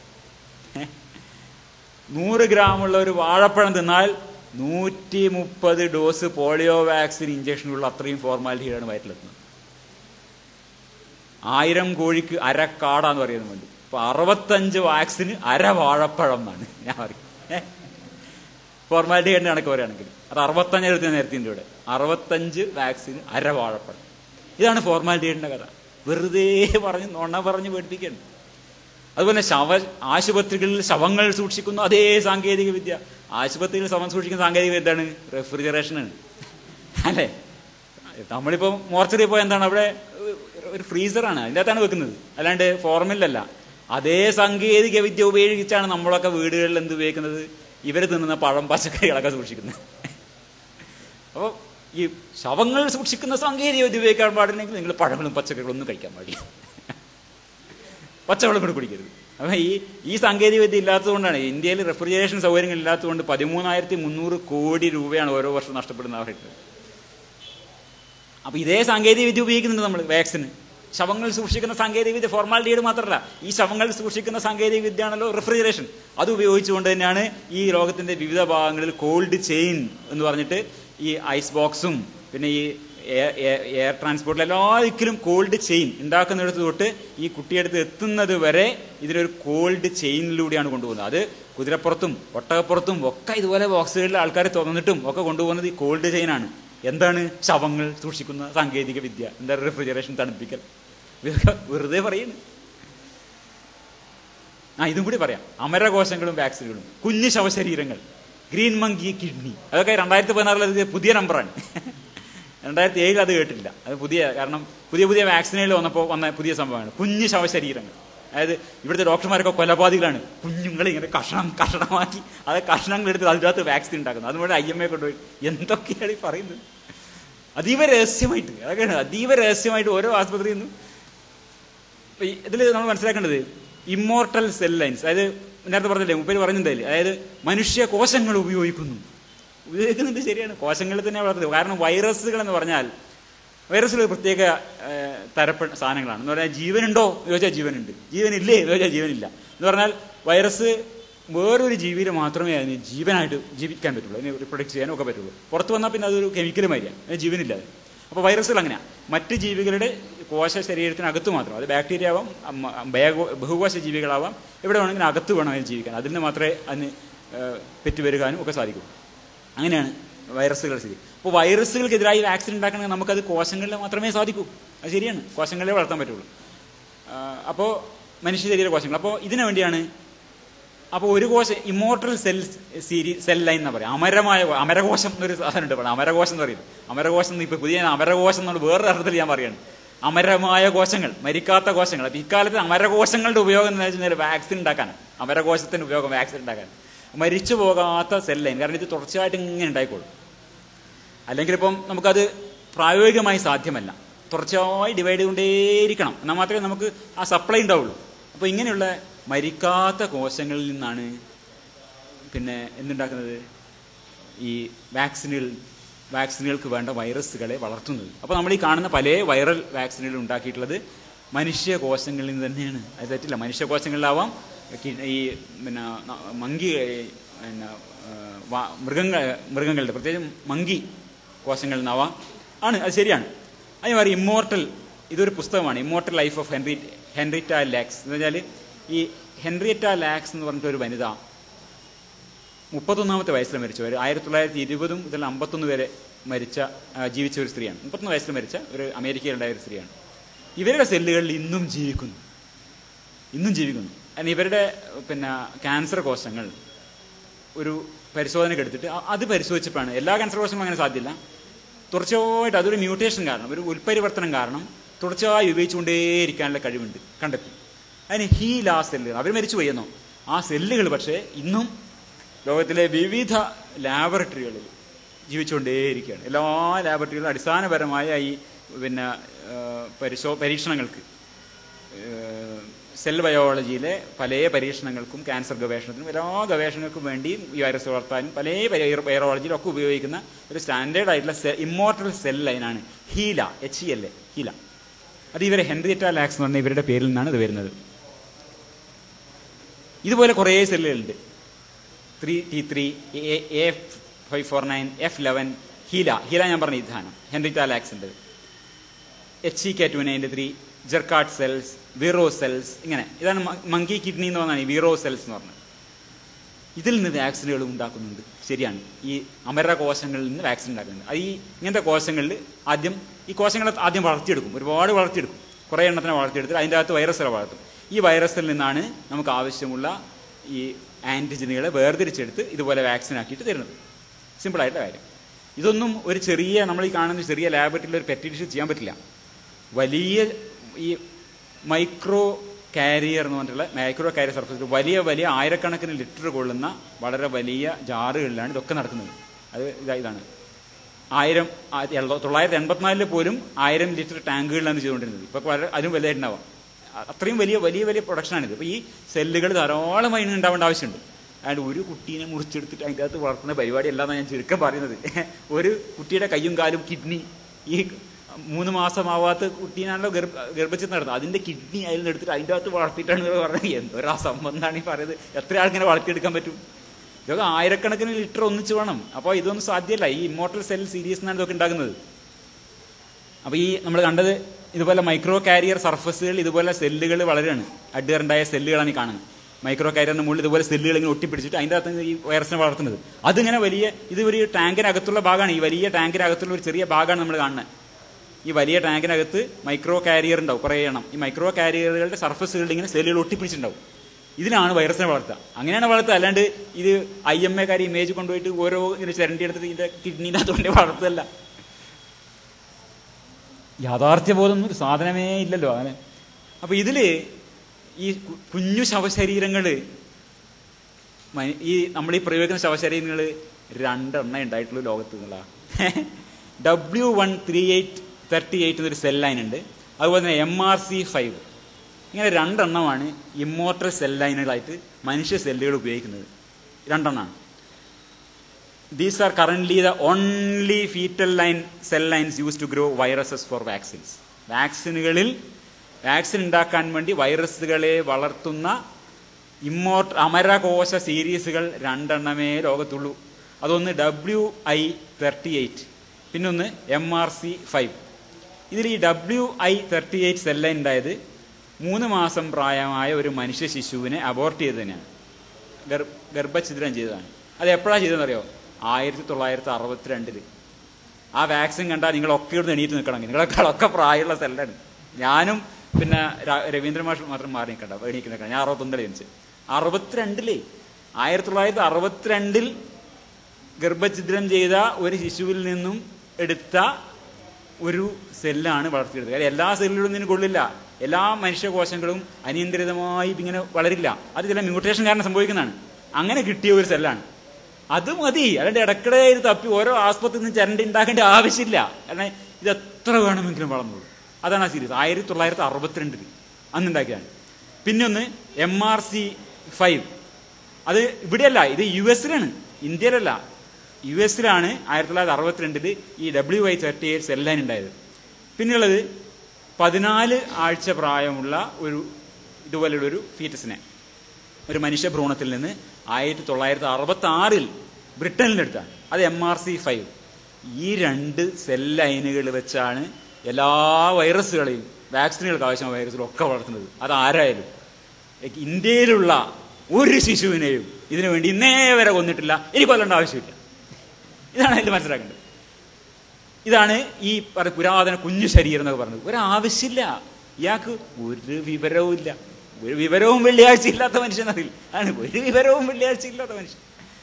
Speaker 1: നൂറ് ഗ്രാമുള്ള ഒരു വാഴപ്പഴം തിന്നാൽ നൂറ്റി മുപ്പത് ഡോസ് പോളിയോ വാക്സിൻ ഇഞ്ചക്ഷനുള്ള അത്രയും ഫോർമാലിഡിഹൈഡാണ് വയറ്റിലെത്തുന്നത്. ആയിരം കോഴിക്ക് അര കാടാന്ന് പറയുന്നത് വേണ്ടി. അപ്പൊ അറുപത്തഞ്ച് വാക്സിന് അര വാഴപ്പഴം എന്നാണ് ഞാൻ പറയും. ഫോർമാലിഡിഹൈഡിന്റെ കണക്ക് പറയുകയാണെങ്കിൽ അത് അറുപത്തഞ്ച് എടുത്ത് നേരത്തിൻ്റെ ഇവിടെ അറുപത്തഞ്ച് വാക്സിന് അര വാഴപ്പഴം. ഇതാണ് ഫോർമാലിഡിഹൈഡിന്റെ കഥ. വെറുതെ പറഞ്ഞ് നുണ പറഞ്ഞ് പേടിപ്പിക്കുകയാണ്. അതുപോലെ ശവ ആശുപത്രികളിൽ ശവങ്ങൾ സൂക്ഷിക്കുന്നു അതേ സാങ്കേതിക വിദ്യ. ആശുപത്രിയിൽ ശവം സൂക്ഷിക്കുന്ന സാങ്കേതിക വിദ്യ എന്താണ്? റെഫ്രിജറേഷനാണ്, അല്ലേ? നമ്മളിപ്പോൾ മോർച്ചറിയിൽ പോയാൽ എന്താണ്? അവിടെ ഒരു ഫ്രീസറാണ്, അതിൻ്റെ അകത്താണ് വെക്കുന്നത്, അല്ലാണ്ട് ഫോർമലിലല്ല. അതേ സാങ്കേതിക വിദ്യ ഉപയോഗിച്ചാണ് നമ്മളൊക്കെ വീടുകളിൽ എന്ത് ഉപയോഗിക്കുന്നത്? ഇവർ തിന്നുന്ന പഴം പച്ചക്കറികളൊക്കെ സൂക്ഷിക്കുന്നത്. അപ്പോൾ ഈ ശവങ്ങൾ സൂക്ഷിക്കുന്ന സാങ്കേതിക വിദ്യ ഉപയോഗിക്കാൻ പാടില്ലെങ്കിൽ നിങ്ങൾ പഴങ്ങളും പച്ചക്കറികളും ഒന്നും കഴിക്കാൻ പാടില്ല, പച്ചവെള്ളം കൂടി കുടിക്കരുത്. അപ്പം ഈ ഈ സാങ്കേതിക വിദ്യ ഇല്ലാത്തതുകൊണ്ടാണ് ഇന്ത്യയിൽ റെഫ്രിജറേഷൻ സൗകര്യങ്ങൾ ഇല്ലാത്തതുകൊണ്ട് പതിമൂന്നായിരത്തി മുന്നൂറ് കോടി രൂപയാണ് ഓരോ വർഷം നഷ്ടപ്പെടുന്ന അവർക്ക്. അപ്പം ഇതേ സാങ്കേതിക വിദ്യ ഉപയോഗിക്കുന്നുണ്ട് നമ്മൾ വാക്സിന്. ശവങ്ങൾ സൂക്ഷിക്കുന്ന സാങ്കേതിക വിദ്യ ഫോർമാലിറ്റിയുടെ മാത്രമല്ല, ഈ ശവങ്ങൾ സൂക്ഷിക്കുന്ന സാങ്കേതിക വിദ്യ ആണല്ലോ റെഫ്രിജറേഷൻ. അത് ഉപയോഗിച്ചുകൊണ്ട് തന്നെയാണ് ഈ ലോകത്തിന്റെ വിവിധ ഭാഗങ്ങളിൽ കോൾഡ് ചെയിൻ എന്ന് പറഞ്ഞിട്ട് ഈ ഐസ് ബോക്സും പിന്നെ ഈ എയർ ട്രാൻസ്പോർട്ടിൽ എല്ലാ ദിക്കിലും കോൾഡ് ചെയിൻ ഉണ്ടാക്കുന്നിടത്ത് തൊട്ട് ഈ കുട്ടിയെടുത്ത് എത്തുന്നത് വരെ ഇതിലൊരു കോൾഡ് ചെയിനിലൂടെയാണ് കൊണ്ടുപോകുന്നത്. അത് കുതിരപ്പുറത്തും ഒട്ടകപ്പുറത്തും ഒക്കെ ഇതുപോലെ ബോക്സുകളിൽ ആൾക്കാരെ തുറന്നിട്ടും ഒക്കെ കൊണ്ടുപോകുന്നത് ഈ കോൾഡ് ചെയിനാണ്. എന്താണ്? ശവങ്ങൾ സൂക്ഷിക്കുന്ന സാങ്കേതിക വിദ്യ. എന്താ? റെഫ്രിജറേഷൻ, തണുപ്പിക്കൽ. ഇതൊക്കെ വെറുതെ പറയുന്നു. ആ ഇതും കൂടി പറയാം. അമരകോശങ്ങളും വാക്സിനുകളും, കുഞ്ഞു ശവശരീരങ്ങൾ, ഗ്രീൻ മങ്കി കിഡ്നി, അതൊക്കെ രണ്ടായിരത്തി പതിനാറിൽ പുതിയ നമ്പറാണ്. രണ്ടായിരത്തി ഏഴിൽ അത് കേട്ടില്ല. അത് പുതിയ, കാരണം പുതിയ പുതിയ വാക്സിനുകൾ വന്നപ്പോൾ വന്ന പുതിയ സംഭവമാണ് കുഞ്ഞു ശവശരീരങ്ങൾ. അതായത് ഇവിടുത്തെ ഡോക്ടർമാരൊക്കെ കൊലപാതകളാണ്. കുഞ്ഞുങ്ങളെ ഇങ്ങനെ കഷണം കഷണമാക്കി അത് കഷണങ്ങൾ എടുത്ത് അതിനകത്ത് വാക്സിൻ ഉണ്ടാക്കുന്നത്. അതുപോലെ ഐ എം എ കൊണ്ടുപോയി എന്തൊക്കെയാണ് ഈ പറയുന്നത്? അതീവ രഹസ്യമായിട്ട്, അതൊക്കെയാണ് അതീവ രഹസ്യമായിട്ട് ഓരോ ആസ്പത്രിയിൽ നിന്നും. ഇതിൽ നമ്മൾ മനസ്സിലാക്കേണ്ടത് ഇമ്മോർട്ടൽ സെൽ ലൈൻസ്, അതായത് നേരത്തെ പറഞ്ഞില്ലേ, മുപ്പേര് പറഞ്ഞില്ലേ, അതായത് മനുഷ്യ കോശങ്ങൾ ഉപയോഗിക്കുന്നു ഉപയോഗിക്കുന്നുണ്ട് ശരിയാണ്, കോശങ്ങളിൽ തന്നെ വളർത്തുന്നത്. കാരണം വൈറസുകൾ എന്ന് പറഞ്ഞാൽ വൈറസുകൾ പ്രത്യേക തരപ്പെട്ട സാധനങ്ങളാണ്. എന്ന് പറഞ്ഞാൽ ജീവനുണ്ടോ എന്ന് ചോദിച്ചാൽ ജീവനുണ്ട്, ജീവനില്ലേ എന്ന് ചോദിച്ചാൽ ജീവനില്ല. എന്ന് പറഞ്ഞാൽ വൈറസ് വേറൊരു ജീവിയിൽ മാത്രമേ അതിന് ജീവനായിട്ട് ജീവിക്കാൻ പറ്റുള്ളൂ, അതിന് റിപ്രൊഡക്റ്റ് ചെയ്യാനും ഒക്കെ പറ്റുള്ളൂ. പുറത്ത് വന്നാൽ പിന്നെ അതൊരു കെമിക്കൽ മാതിരിയാണ്, അതിന് ജീവനില്ല. അപ്പോൾ വൈറസുകൾ അങ്ങനെയാണ്. മറ്റ് ജീവികളുടെ കോശ ശരീരത്തിനകത്ത് മാത്രം, അത് ബാക്ടീരിയ ആവാം, ബഹുകോശ ജീവികളാവാം, എവിടെ വേണമെങ്കിലും അകത്ത് വേണം അതിന് ജീവിക്കാൻ. അതിൽ നിന്ന് മാത്രമേ അതിന് പെറ്റുവരുകാനും ഒക്കെ സാധിക്കൂ. അങ്ങനെയാണ് വൈറസുകൾ സ്ഥിതി. അപ്പോൾ വൈറസുകൾക്കെതിരായി വാക്സിൻ ഉണ്ടാക്കണമെങ്കിൽ നമുക്കത് കോശങ്ങളിൽ മാത്രമേ സാധിക്കൂ. അത് ശരിയാണ്, കോശങ്ങളിലേ വളർത്താൻ പറ്റുള്ളൂ. അപ്പോൾ മനുഷ്യ ശരീര കോശങ്ങൾ. അപ്പോൾ ഇതിനു വേണ്ടിയാണ് അപ്പോൾ ഒരു കോശം ഇമ്മോർട്ടൽ സെൽ സീരി സെൽ ലൈൻ എന്ന് പറയും. അമരമായ അമരകോശം എന്നൊരു സാധനം ഉണ്ട്. അമരകോശം എന്ന് പറയുന്നത്, അമരകോശം എന്ന് ഇപ്പൊ പുതിയ അമരകോശം എന്നുള്ള വേറൊരു അർത്ഥത്തിൽ ഞാൻ പറയുകയാണ്. അമരമായ കോശങ്ങൾ, മരിക്കാത്ത കോശങ്ങൾ. അപ്പൊ ഇക്കാലത്ത് അമരകോശങ്ങളുടെ ഉപയോഗം എന്ന് വെച്ചാൽ വാക്സിൻ ഉണ്ടാക്കാനാണ്. അമരകോശത്തിന്റെ ഉപയോഗം വാക്സിൻ ഉണ്ടാക്കാൻ, മരിച്ചു പോകാത്ത സെൽ ലൈൻ. കാരണം ഇത് തുടർച്ചയായിട്ട് ഇങ്ങനെ ഉണ്ടായിക്കോളും. അല്ലെങ്കിൽ ഇപ്പം നമുക്കത് പ്രായോഗികമായി സാധ്യമല്ല. തുടർച്ചയായി ഡിവൈഡ് ചെയ്തുകൊണ്ടേയിരിക്കണം, എന്നാൽ മാത്രമേ നമുക്ക് ആ സപ്ലൈ ഉണ്ടാവുള്ളൂ. അപ്പോൾ ഇങ്ങനെയുള്ള മരിക്കാത്ത കോശങ്ങളിൽ നിന്നാണ് പിന്നെ എന്തുണ്ടാക്കുന്നത്, ഈ വാക്സിനുകൾ വാക്സിനുകൾക്ക് വേണ്ട വൈറസുകളെ വളർത്തുന്നത്. അപ്പോൾ നമ്മൾ ഈ കാണുന്ന പല വൈറൽ വാക്സിനുകൾ ഉണ്ടാക്കിയിട്ടുള്ളത് മനുഷ്യ കോശങ്ങളിൽ നിന്ന് തന്നെയാണ്. അത് തെറ്റില്ല. മനുഷ്യ കോശങ്ങളിലാവാം, ഈ പിന്നെ മങ്കി പിന്നെ മൃഗങ്ങൾ മൃഗങ്ങളുടെ പ്രത്യേകിച്ച് മങ്കി കോശങ്ങളിൽ നിന്നാവാം ആണ്. അത് ശരിയാണ്. അതേമാതിരി ഇമ്മോർട്ടൽ, ഇതൊരു പുസ്തകമാണ്, immortal life of Henry Henrietta Lacks. എന്ന് വെച്ചാൽ ഈ ഹെൻറിയറ്റ ലാക്സ് എന്ന് പറഞ്ഞിട്ട് ഒരു വനിത മുപ്പത്തൊന്നാമത്തെ വയസ്സിൽ മരിച്ച ഒരു ആയിരത്തി തൊള്ളായിരത്തി ഇരുപതും മുതൽ അമ്പത്തൊന്ന് വരെ മരിച്ച ജീവിച്ച ഒരു സ്ത്രീയാണ്. മുപ്പത്തൊന്ന് വയസ്സിൽ മരിച്ച ഒരു അമേരിക്കയിലുണ്ടായ ഒരു സ്ത്രീയാണ്. ഇവരുടെ സെല്ലുകളിൽ ഇന്നും ജീവിക്കുന്നു ഇന്നും ജീവിക്കുന്നു കാരണം ഇവരുടെ പിന്നെ ക്യാൻസർ കോശങ്ങൾ ഒരു പരിശോധനയ്ക്ക് എടുത്തിട്ട് അത് പരിശോധിച്ചപ്പോഴാണ്, എല്ലാ ക്യാൻസർ കോശങ്ങളും അങ്ങനെ സാധ്യമില്ല, തുടർച്ചയായിട്ട് അതൊരു മ്യൂട്ടേഷൻ കാരണം, ഒരു ഉൽപരിവർത്തനം കാരണം തുടർച്ചയായി ഉപയോഗിച്ചുകൊണ്ടേയിരിക്കാനുള്ള കഴിവുണ്ട് കണ്ടെത്തി. അതിന് ഹീൽ ആ സെല്ലുകൾ, അവർ മരിച്ചു പോയെന്നോ ആ സെല്ലുകൾ പക്ഷേ ഇന്നും ലോകത്തിലെ വിവിധ ലാബറട്ടറികളിൽ ജീവിച്ചുകൊണ്ടേയിരിക്കുകയാണ്. എല്ലാ ലാബറട്ടറികളും അടിസ്ഥാനപരമായ ഈ പിന്നെ പരിശോ പരീക്ഷണങ്ങൾക്ക്, സെൽ ബയോളജിയിലെ പല പരീക്ഷണങ്ങൾക്കും ക്യാൻസർ ഗവേഷണത്തിനും എല്ലാ ഗവേഷണങ്ങൾക്കും വേണ്ടിയും ഈ വൈറസ് വളർത്താനും പല വൈറോളജിയിലൊക്കെ ഉപയോഗിക്കുന്ന ഒരു സ്റ്റാൻഡേർഡ് ആയിട്ടുള്ള ഇമ്മോർട്ടൽ സെൽ ലൈനാണ് HeLa, H E L A, HeLa. അത് ഇവരെ ഹെൻറിയറ്റ ലാക്സ് എന്ന് പറഞ്ഞ ഇവരുടെ പേരിൽ നിന്നാണ് ഇത് വരുന്നത്. ഇതുപോലെ കുറേ സെല്ലുകളുണ്ട്. Three T three, A five four nine, F eleven, HeLa HeLa ഞാൻ പറഞ്ഞ ഇതാണ് ഹെൻറിയറ്റ ലാക്സിൻ്റെ. H E K two ninety three, Jurkat cells, Vero cells, ഇങ്ങനെ. ഇതാണ് മങ്കി കിഡ്നി എന്ന് പറഞ്ഞാൽ ഈ വീറോ സെൽസ് എന്ന് പറഞ്ഞത്. ഇതിൽ നിന്ന് വാക്സിനുകൾ ഉണ്ടാക്കുന്നുണ്ട്. ശരിയാണ്, ഈ അമര കോശങ്ങളിൽ നിന്ന് വാക്സിൻ ഉണ്ടാക്കുന്നുണ്ട്. അത് ഈ ഇങ്ങനത്തെ കോശങ്ങളിൽ ആദ്യം ഈ കോശങ്ങളെ ആദ്യം വളർത്തിയെടുക്കും, ഒരുപാട് വളർത്തിയെടുക്കും, കുറേ എണ്ണത്തിനെ വളർത്തിയെടുത്തിട്ട് അതിൻ്റെ അകത്ത് വൈറസുകളെ വളർത്തും. ഈ വൈറസിൽ നിന്നാണ് നമുക്ക് ആവശ്യമുള്ള ഈ ആൻറ്റിജനുകളെ വേർതിരിച്ചെടുത്ത് ഇതുപോലെ വാക്സിൻ ആക്കിയിട്ട് തരുന്നത്. സിമ്പിളായിട്ടുള്ള കാര്യം. ഇതൊന്നും ഒരു ചെറിയ നമ്മൾ ഈ കാണുന്ന ചെറിയ ലാബറട്ടറിയിൽ ഒരു പെറ്റി ഡിഷ് ചെയ്യാൻ പറ്റില്ല. വലിയ ഈ മൈക്രോ കാരിയർ എന്ന് പറഞ്ഞിട്ടുള്ള മൈക്രോ കാരിയർ സർഫസിൽ വലിയ വലിയ ആയിരക്കണക്കിന് ലിറ്റർ കൊള്ളുന്ന വളരെ വലിയ ജാറുകളിലാണ് ഇതൊക്കെ നടക്കുന്നത്. അത് ഇതാണ് ആയിരം തൊള്ളായിരത്തി എൺപത്തിനാലില് പോലും ആയിരം ലിറ്റർ ടാങ്കുകളിലാണ് ചെയ്തുകൊണ്ടിരുന്നത്. ഇപ്പൊ വളരെ അതിനും വലുതായിട്ടുണ്ടാവാം. അത്രയും വലിയ വലിയ വലിയ പ്രൊഡക്ഷനാണിത്. അപ്പോൾ ഈ സെല്ലുകൾ ധാരാളമായി ഉണ്ടാവേണ്ട ആവശ്യമുണ്ട്. അതായത് ഒരു കുട്ടീനെ മുറിച്ചെടുത്തിട്ട് അതിൻ്റെ അകത്ത് വളർത്തുന്ന പരിപാടി അല്ലാന്നാണ് ഞാൻ ചുരുക്കം പറയുന്നത്. ഒരു കുട്ടിയുടെ കയ്യും കാലും കിഡ്നി, ഈ മൂന്ന് മാസമാവാത്ത കുട്ടീനാണല്ലോ ഗർഭ ഗർഭത്തിൽ നടത്തുന്നത്, അതിൻ്റെ കിഡ്നി അതിൽ നിന്ന് എടുത്തിട്ട് അതിൻ്റെ അകത്ത് വളർത്തിയിട്ടാണ് ഇവർ പറഞ്ഞത്. എന്തൊരു സംബന്ധമാണ് ഈ പറയുന്നത്. എത്ര ആൾക്കിങ്ങനെ വളർത്തിയെടുക്കാൻ പറ്റും? ഇതൊക്കെ ആയിരക്കണക്കിന് ലിറ്റർ ഒന്നിച്ച് വേണം. അപ്പോൾ ഇതൊന്നും സാധ്യമല്ല. ഈ ഇമ്മോർട്ടൽ സെൽ സീരീസ് എന്നാണ് ഇതൊക്കെ ഉണ്ടാക്കുന്നത്. അപ്പോൾ ഈ നമ്മൾ കണ്ടത് ഇതുപോലെ മൈക്രോ കാരിയർ സർഫസുകൾ, ഇതുപോലെ സെല്ലുകൾ വളരെയാണ്, അഡ്ഹറൻ്റായ സെല്ലുകളാണ് ഈ കാണുന്നത്. മൈക്രോ കാരിയറിന് മുകളിൽ ഇതുപോലെ സെല്ലുകൾ ഇങ്ങനെ ഒട്ടിപ്പിടിച്ചിട്ട് അതിൻ്റെ അകത്ത് ഈ വൈറസിനെ വളർത്തുന്നത്. അതിങ്ങനെ വലിയ ഇത് ഒരു ടാങ്കിനകത്തുള്ള ഭാഗമാണ്. ഈ വലിയ ടാങ്കിനകത്തുള്ള ഒരു ചെറിയ ഭാഗമാണ് നമ്മൾ കാണുന്നത്. ഈ വലിയ ടാങ്കിനകത്ത് മൈക്രോ കാരിയർ ഉണ്ടാവും, കുറേ എണ്ണം. ഈ മൈക്രോ കാരിയറുകളുടെ സർഫസുകളിൽ ഇങ്ങനെ സെല്ലുകൾ ഒട്ടിപ്പിടിച്ചിട്ടുണ്ടാവും. ഇതിലാണ് വൈറസിനെ വളർത്തുക. അങ്ങനെയാണ് വളർത്തുക. അല്ലാണ്ട് ഇത് ഐ എം എക്കാരി ഇമേജ് കൊണ്ടുപോയിട്ട് ഓരോ ഇങ്ങനെ ചിരണ്ടി എടുത്തിട്ട് ഇതിൻ്റെ കിഡ്നീൻ്റെ അതുകൊണ്ട് വളർത്തല്ല. യാഥാർത്ഥ്യബോധം ഒരു സാധനമേ ഇല്ലല്ലോ അങ്ങനെ. അപ്പൊ ഇതില് ഈ കുഞ്ഞു ശവശരീരങ്ങൾ, ഈ നമ്മൾ ഈ പ്രയോഗിക്കുന്ന ശവശരീരങ്ങൾ രണ്ടെണ്ണ ഉണ്ടായിട്ടുള്ള ലോകത്ത് എന്നുള്ള W one three eight thirty eight എന്നൊരു സെൽ ലൈൻ ഉണ്ട്. അതുപോലെ തന്നെ എം ആർ സി ഫൈവ്, ഇങ്ങനെ രണ്ടെണ്ണമാണ് ഇമ്മോർട്ടൽ സെൽ ലൈനുകളായിട്ട് മനുഷ്യ സെല്ലുകൾ ഉപയോഗിക്കുന്നത്. രണ്ടെണ്ണമാണ്. these are currently the only fetal line cell lines used to grow viruses for vaccines. വാക്സിനുകളിൽ വാക്സിൻ ഉണ്ടാക്കാൻ വേണ്ടി വൈറസുകളെ വളർത്തുന്ന ഇമ്മോർട്ട അമരകോശ സീരീസുകൾ രണ്ടെണ്ണമേ ലോകത്തുള്ളൂ. അതൊന്ന് ഡബ്ല്യു ഐ തേർട്ടി എയ്റ്റ്, പിന്നൊന്ന് എം ആർ സി ഫൈവ്. ഇതിൽ ഈ W I thirty eight cell line ഉണ്ടായത് മൂന്ന് മാസം പ്രായമായ ഒരു മനുഷ്യ ശിശുവിനെ അബോർട്ട് ചെയ്ത് തന്നെയാണ്, ഗർഭഛിദ്രം ചെയ്തതാണ്. അത് എപ്പോഴാണ് ചെയ്തതെന്നറിയോ? ആയിരത്തി തൊള്ളായിരത്തി അറുപത്തിരണ്ടില്. ആ വാക്സിൻ കണ്ടാൽ നിങ്ങളൊക്കെ ഇവിടുന്ന് എണീറ്റ് നിൽക്കണമെങ്കിൽ നിങ്ങളെക്കാളൊക്കെ പ്രായമുള്ള സെല്ലാണ്. ഞാനും പിന്നെ രവീന്ദ്ര മാഷ് മാത്രം മാറി നിൽക്കണ്ട, എണീക്ക് നിൽക്കണം. ഞാൻ അറുപത്തൊന്നിൽ ജനിച്ച് അറുപത്തിരണ്ടില് ആയിരത്തി തൊള്ളായിരത്തി അറുപത്തിരണ്ടിൽ ഗർഭഛിദ്രം ചെയ്ത ഒരു ശിശുവിൽ നിന്നും എടുത്ത ഒരു സെല്ലാണ് വളർത്തിയെടുത്തത്. കാര്യം എല്ലാ സെല്ലുകളും ഇതിന് കൊള്ളില്ല. എല്ലാ മനുഷ്യകോശങ്ങളും അനിയന്ത്രിതമായി ഇങ്ങനെ വളരില്ല. അത് ചില മ്യൂട്ടേഷൻ കാരണം സംഭവിക്കുന്നതാണ്. അങ്ങനെ കിട്ടിയ ഒരു സെല്ലാണ്. അത് മതി. അതിന്റെ ഇടയ്ക്കിടെ ഇത് തപ്പി ഓരോ ആസ്പത്രിയിൽ നിന്ന് ചരണ്ടി ഉണ്ടാക്കേണ്ട ആവശ്യമില്ല. കാരണം ഇത് എത്ര വേണമെങ്കിലും വളർന്നുള്ളൂ. അതാണ് ആ സീരീസ്. ആയിരത്തി തൊള്ളായിരത്തി അറുപത്തിരണ്ടിൽ അന്നുണ്ടാക്കിയതാണ്. പിന്നെ ഒന്ന് എം ആർ സി ഫൈവ്. അത് ഇവിടെയല്ല, ഇത് യു എസിലാണ്, ഇന്ത്യയിലല്ല. യു എസിലാണ് ആയിരത്തി തൊള്ളായിരത്തി അറുപത്തിരണ്ടില് ഈ W I thirty eight cell line ഉണ്ടായത്. പിന്നെയുള്ളത് പതിനാല് ആഴ്ച പ്രായമുള്ള ഒരു ഇതുപോലെയുള്ളൊരു ഫീറ്റസിനെ ഒരു മനുഷ്യ ഭ്രൂണത്തിൽ നിന്ന് ആയിരത്തി തൊള്ളായിരത്തി അറുപത്തി ആറിൽ ബ്രിട്ടനിലെടുത്താണ്. അത് എം ആർ സി ഫൈവ്. ഈ രണ്ട് സെൽ ലൈനുകൾ വെച്ചാണ് എല്ലാ വൈറസുകളെയും വാക്സിനുകൾക്ക് ആവശ്യമായ വൈറസുകളും ഒക്കെ വളർത്തുന്നത്. അത് ആരായാലും ഇന്ത്യയിലുള്ള ഒരു ശിശുവിനെയും ഇതിനു വേണ്ടി ഇന്നേ വരെ കൊന്നിട്ടില്ല, ഇനി കൊല്ലേണ്ട ആവശ്യമില്ല. ഇതാണ് അതിൽ മനസ്സിലാക്കേണ്ടത്. ഇതാണ് ഈ പുരാതന കുഞ്ഞു ശരീരം എന്നൊക്കെ പറഞ്ഞത്. ഒരാവശ്യമില്ല. ഇയാൾക്ക് ഒരു വിവരവും ഇല്ല. ഒരു വിവരവും വെള്ളിയാഴ്ച ഇല്ലാത്ത മനുഷ്യൻ അതിൽ ആണ്. ഒരു വിവരവും വെള്ളിയാഴ്ച ഇല്ലാത്ത മനുഷ്യൻ.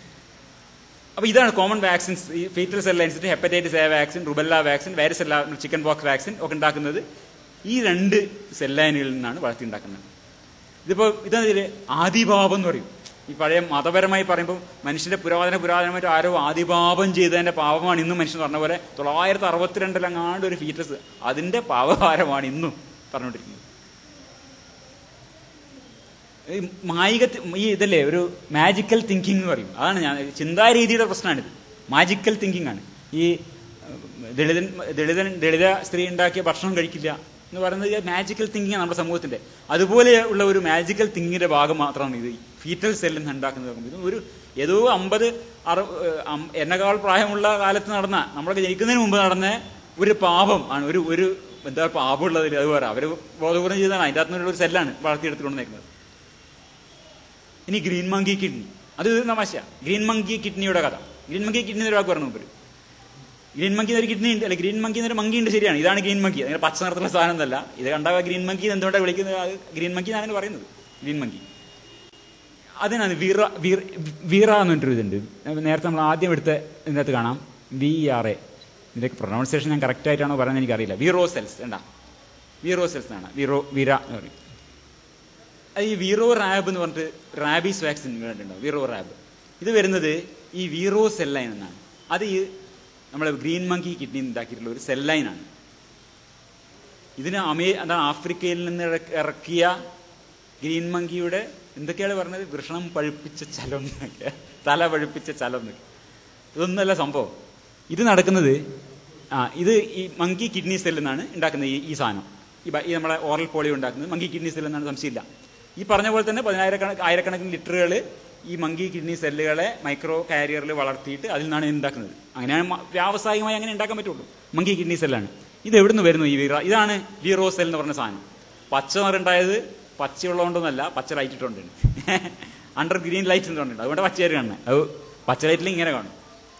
Speaker 1: അപ്പൊ ഇതാണ് കോമൺ വാക്സിൻസ്. ഈ ഫീറ്റൽ സെൽ ലൈൻസിന്റെ hepatitis A vaccine, rubella vaccine, virus chicken pox vaccine ഒക്കെ ഉണ്ടാക്കുന്നത് ഈ രണ്ട് സെൽ ലൈനുകളിൽ നിന്നാണ് വളർത്തി ഉണ്ടാക്കുന്നത്. ഇതിപ്പോ ഇതതില് ആദിപാപം എന്ന് പറയും. ഈ പഴയ മതപരമായി പറയുമ്പോൾ മനുഷ്യന്റെ പുരാതന പുരാതനമായിട്ട് ആരോ ആദിപാപം ചെയ്തതിന്റെ പാപമാണ് ഇന്നും മനുഷ്യൻ പറഞ്ഞ പോലെ തൊള്ളായിരത്തി അറുപത്തിരണ്ടിലങ്ങാണ്ട് ഒരു ഫീറ്റസ്, അതിന്റെ പാപഭാരമാണ് ഇന്നും പറഞ്ഞുകൊണ്ടിരിക്കുന്നത്. മായിക ഈ ഇതല്ലേ ഒരു മാജിക്കൽ തിങ്കിങ് എന്ന് പറയും. അതാണ് ഞാൻ ചിന്താരീതിയുടെ പ്രശ്നമാണിത്. മാജിക്കൽ തിങ്കിങ് ആണ്. ഈ ദളിതൻ ദളിതൻ ദളിത സ്ത്രീ ഉണ്ടാക്കിയ ഭക്ഷണം കഴിക്കില്ല എന്ന് പറയുന്നത് മാജിക്കൽ തിങ്കിങ് ആണ് നമ്മുടെ സമൂഹത്തിന്റെ. അതുപോലെ ഉള്ള ഒരു മാജിക്കൽ തിങ്കിങ്ങിന്റെ ഭാഗം മാത്രമാണ് ഇത് ഫീറ്റൽ സെല്ലിൽ നിന്ന് ഉണ്ടാക്കുന്നത്. ഇത് ഒരു ഏതോ അമ്പത് അറു എന്നെക്കാൾ പ്രായമുള്ള കാലത്ത് നടന്ന, നമ്മളൊക്കെ ജനിക്കുന്നതിന് മുമ്പ് നടന്ന ഒരു പാപം ആണ്. ഒരു ഒരു എന്താ പാപമുള്ളതിൽ അത് വേറെ അവർ ബോധപൂർവ്വം ചെയ്തതാണ്. അതിൻ്റെ അകത്തുനിന്നുള്ള ഒരു സെല്ലാണ് വളർത്തിയെടുത്തുകൊണ്ട് നിൽക്കുന്നത്. ഇനി ഗ്രീൻ മങ്കി കിഡ്നി, അത് തമാശ. ഗ്രീൻ മങ്കി കിഡ്നിയുടെ കഥ. ഗ്രീൻ മങ്കി കിഡ്നി ഒരാൾക്ക് പറഞ്ഞു മുമ്പ്. ഗ്രീൻ മങ്കി എന്നൊരു കിഡ്നി ഉണ്ട്, അല്ലെ ഗ്രീൻ മങ്കി എന്നൊരു മങ്കി ഉണ്ട്. ശരിയാണ്, ഇതാണ് ഗ്രീൻ മങ്കി. അങ്ങനെ പച്ച നിറത്തുള്ള സാധനം എന്നല്ല. ഇത് കണ്ടാൽ ഗ്രീൻ മങ്കി എന്തുകൊണ്ടാണ് വിളിക്കുന്നത്? അത് ഗ്രീൻ മങ്കി എന്നാണ് പറയുന്നത്. ഗ്രീൻ മങ്കി അതിനാണ് വീറ വീർ വീറ എന്ന് പറഞ്ഞൊരു ഇതുണ്ട്. നേരത്തെ നമ്മൾ ആദ്യം എടുത്ത ഇതിനകത്ത് കാണാം വി ആർ എ. ഇതിലേക്ക് പ്രൊനൗൺസിയേഷൻ ഞാൻ കറക്റ്റ് ആയിട്ടാണോ പറയുന്നത് എനിക്കറിയില്ല. വീറോ സെൽസ് ഉണ്ടാ വീറോ സെൽസ് ആണ് വീറോ വീര എന്ന് പറയും. അത് ഈ വീറോ റാബ് എന്ന് പറഞ്ഞിട്ട് റാബീസ് വാക്സിൻ കണ്ടിട്ടുണ്ടോ? വീറോ റാബ് ഇത് വരുന്നത് ഈ വീറോ സെൽ ലൈൻ എന്നാണ്. അത് ഈ നമ്മളെ ഗ്രീൻ മങ്കി കിഡ്നി ഉണ്ടാക്കിയിട്ടുള്ള ഒരു സെൽ ലൈനാണ്. ഇതിന് അമേ എന്താണ് ആഫ്രിക്കയിൽ നിന്ന് ഇറക്കിയ ഗ്രീൻ മങ്കിയുടെ എന്തൊക്കെയാണ് പറഞ്ഞത്? വൃഷണം പഴുപ്പിച്ച ചലം എന്നൊക്കെ, തല പഴുപ്പിച്ച ചലം എന്നൊക്കെ. ഇതൊന്നുമല്ല സംഭവം. ഇത് നടക്കുന്നത് ആ ഇത് ഈ മങ്കി കിഡ്നി സെല്ലിൽ നിന്നാണ് ഉണ്ടാക്കുന്നത്. ഈ ഈ സാധനം ഈ നമ്മളെ ഓറൽ പോളിയോ ഉണ്ടാക്കുന്നത് മങ്കി കിഡ്നി സെല്ലിൽ നിന്നാണ്, സംശയമില്ല. ഈ പറഞ്ഞ പോലെ തന്നെ പതിനായിരക്കണക്ക് ആയിരക്കണക്കിന് ലിറ്ററുകൾ ഈ മങ്കി കിഡ്നി സെല്ലുകളെ മൈക്രോ കാരിയറിൽ വളർത്തിയിട്ട് അതിൽ നിന്നാണ് ഉണ്ടാക്കുന്നത്. അങ്ങനെയാണ് വ്യാവസായികമായി അങ്ങനെ ഉണ്ടാക്കാൻ പറ്റുള്ളൂ. മങ്കി കിഡ്നി സെല്ലാണ്. ഇത് എവിടുന്ന് വരുന്നു ഈ വീറ? ഇതാണ് വീറോ സെൽ എന്ന് പറഞ്ഞ സാധനം. പച്ച നിറുണ്ടായത് പച്ചയുള്ളതുകൊണ്ടൊന്നല്ല, പച്ച ലൈറ്റ് ഇട്ടുണ്ട്. അണ്ടർ ഗ്രീൻ ലൈറ്റ് എന്നുണ്ട്, അതുകൊണ്ട് പച്ചയേറി കാണുന്നത്. അത് പച്ച ലൈറ്റിൽ ഇങ്ങനെ കാണും.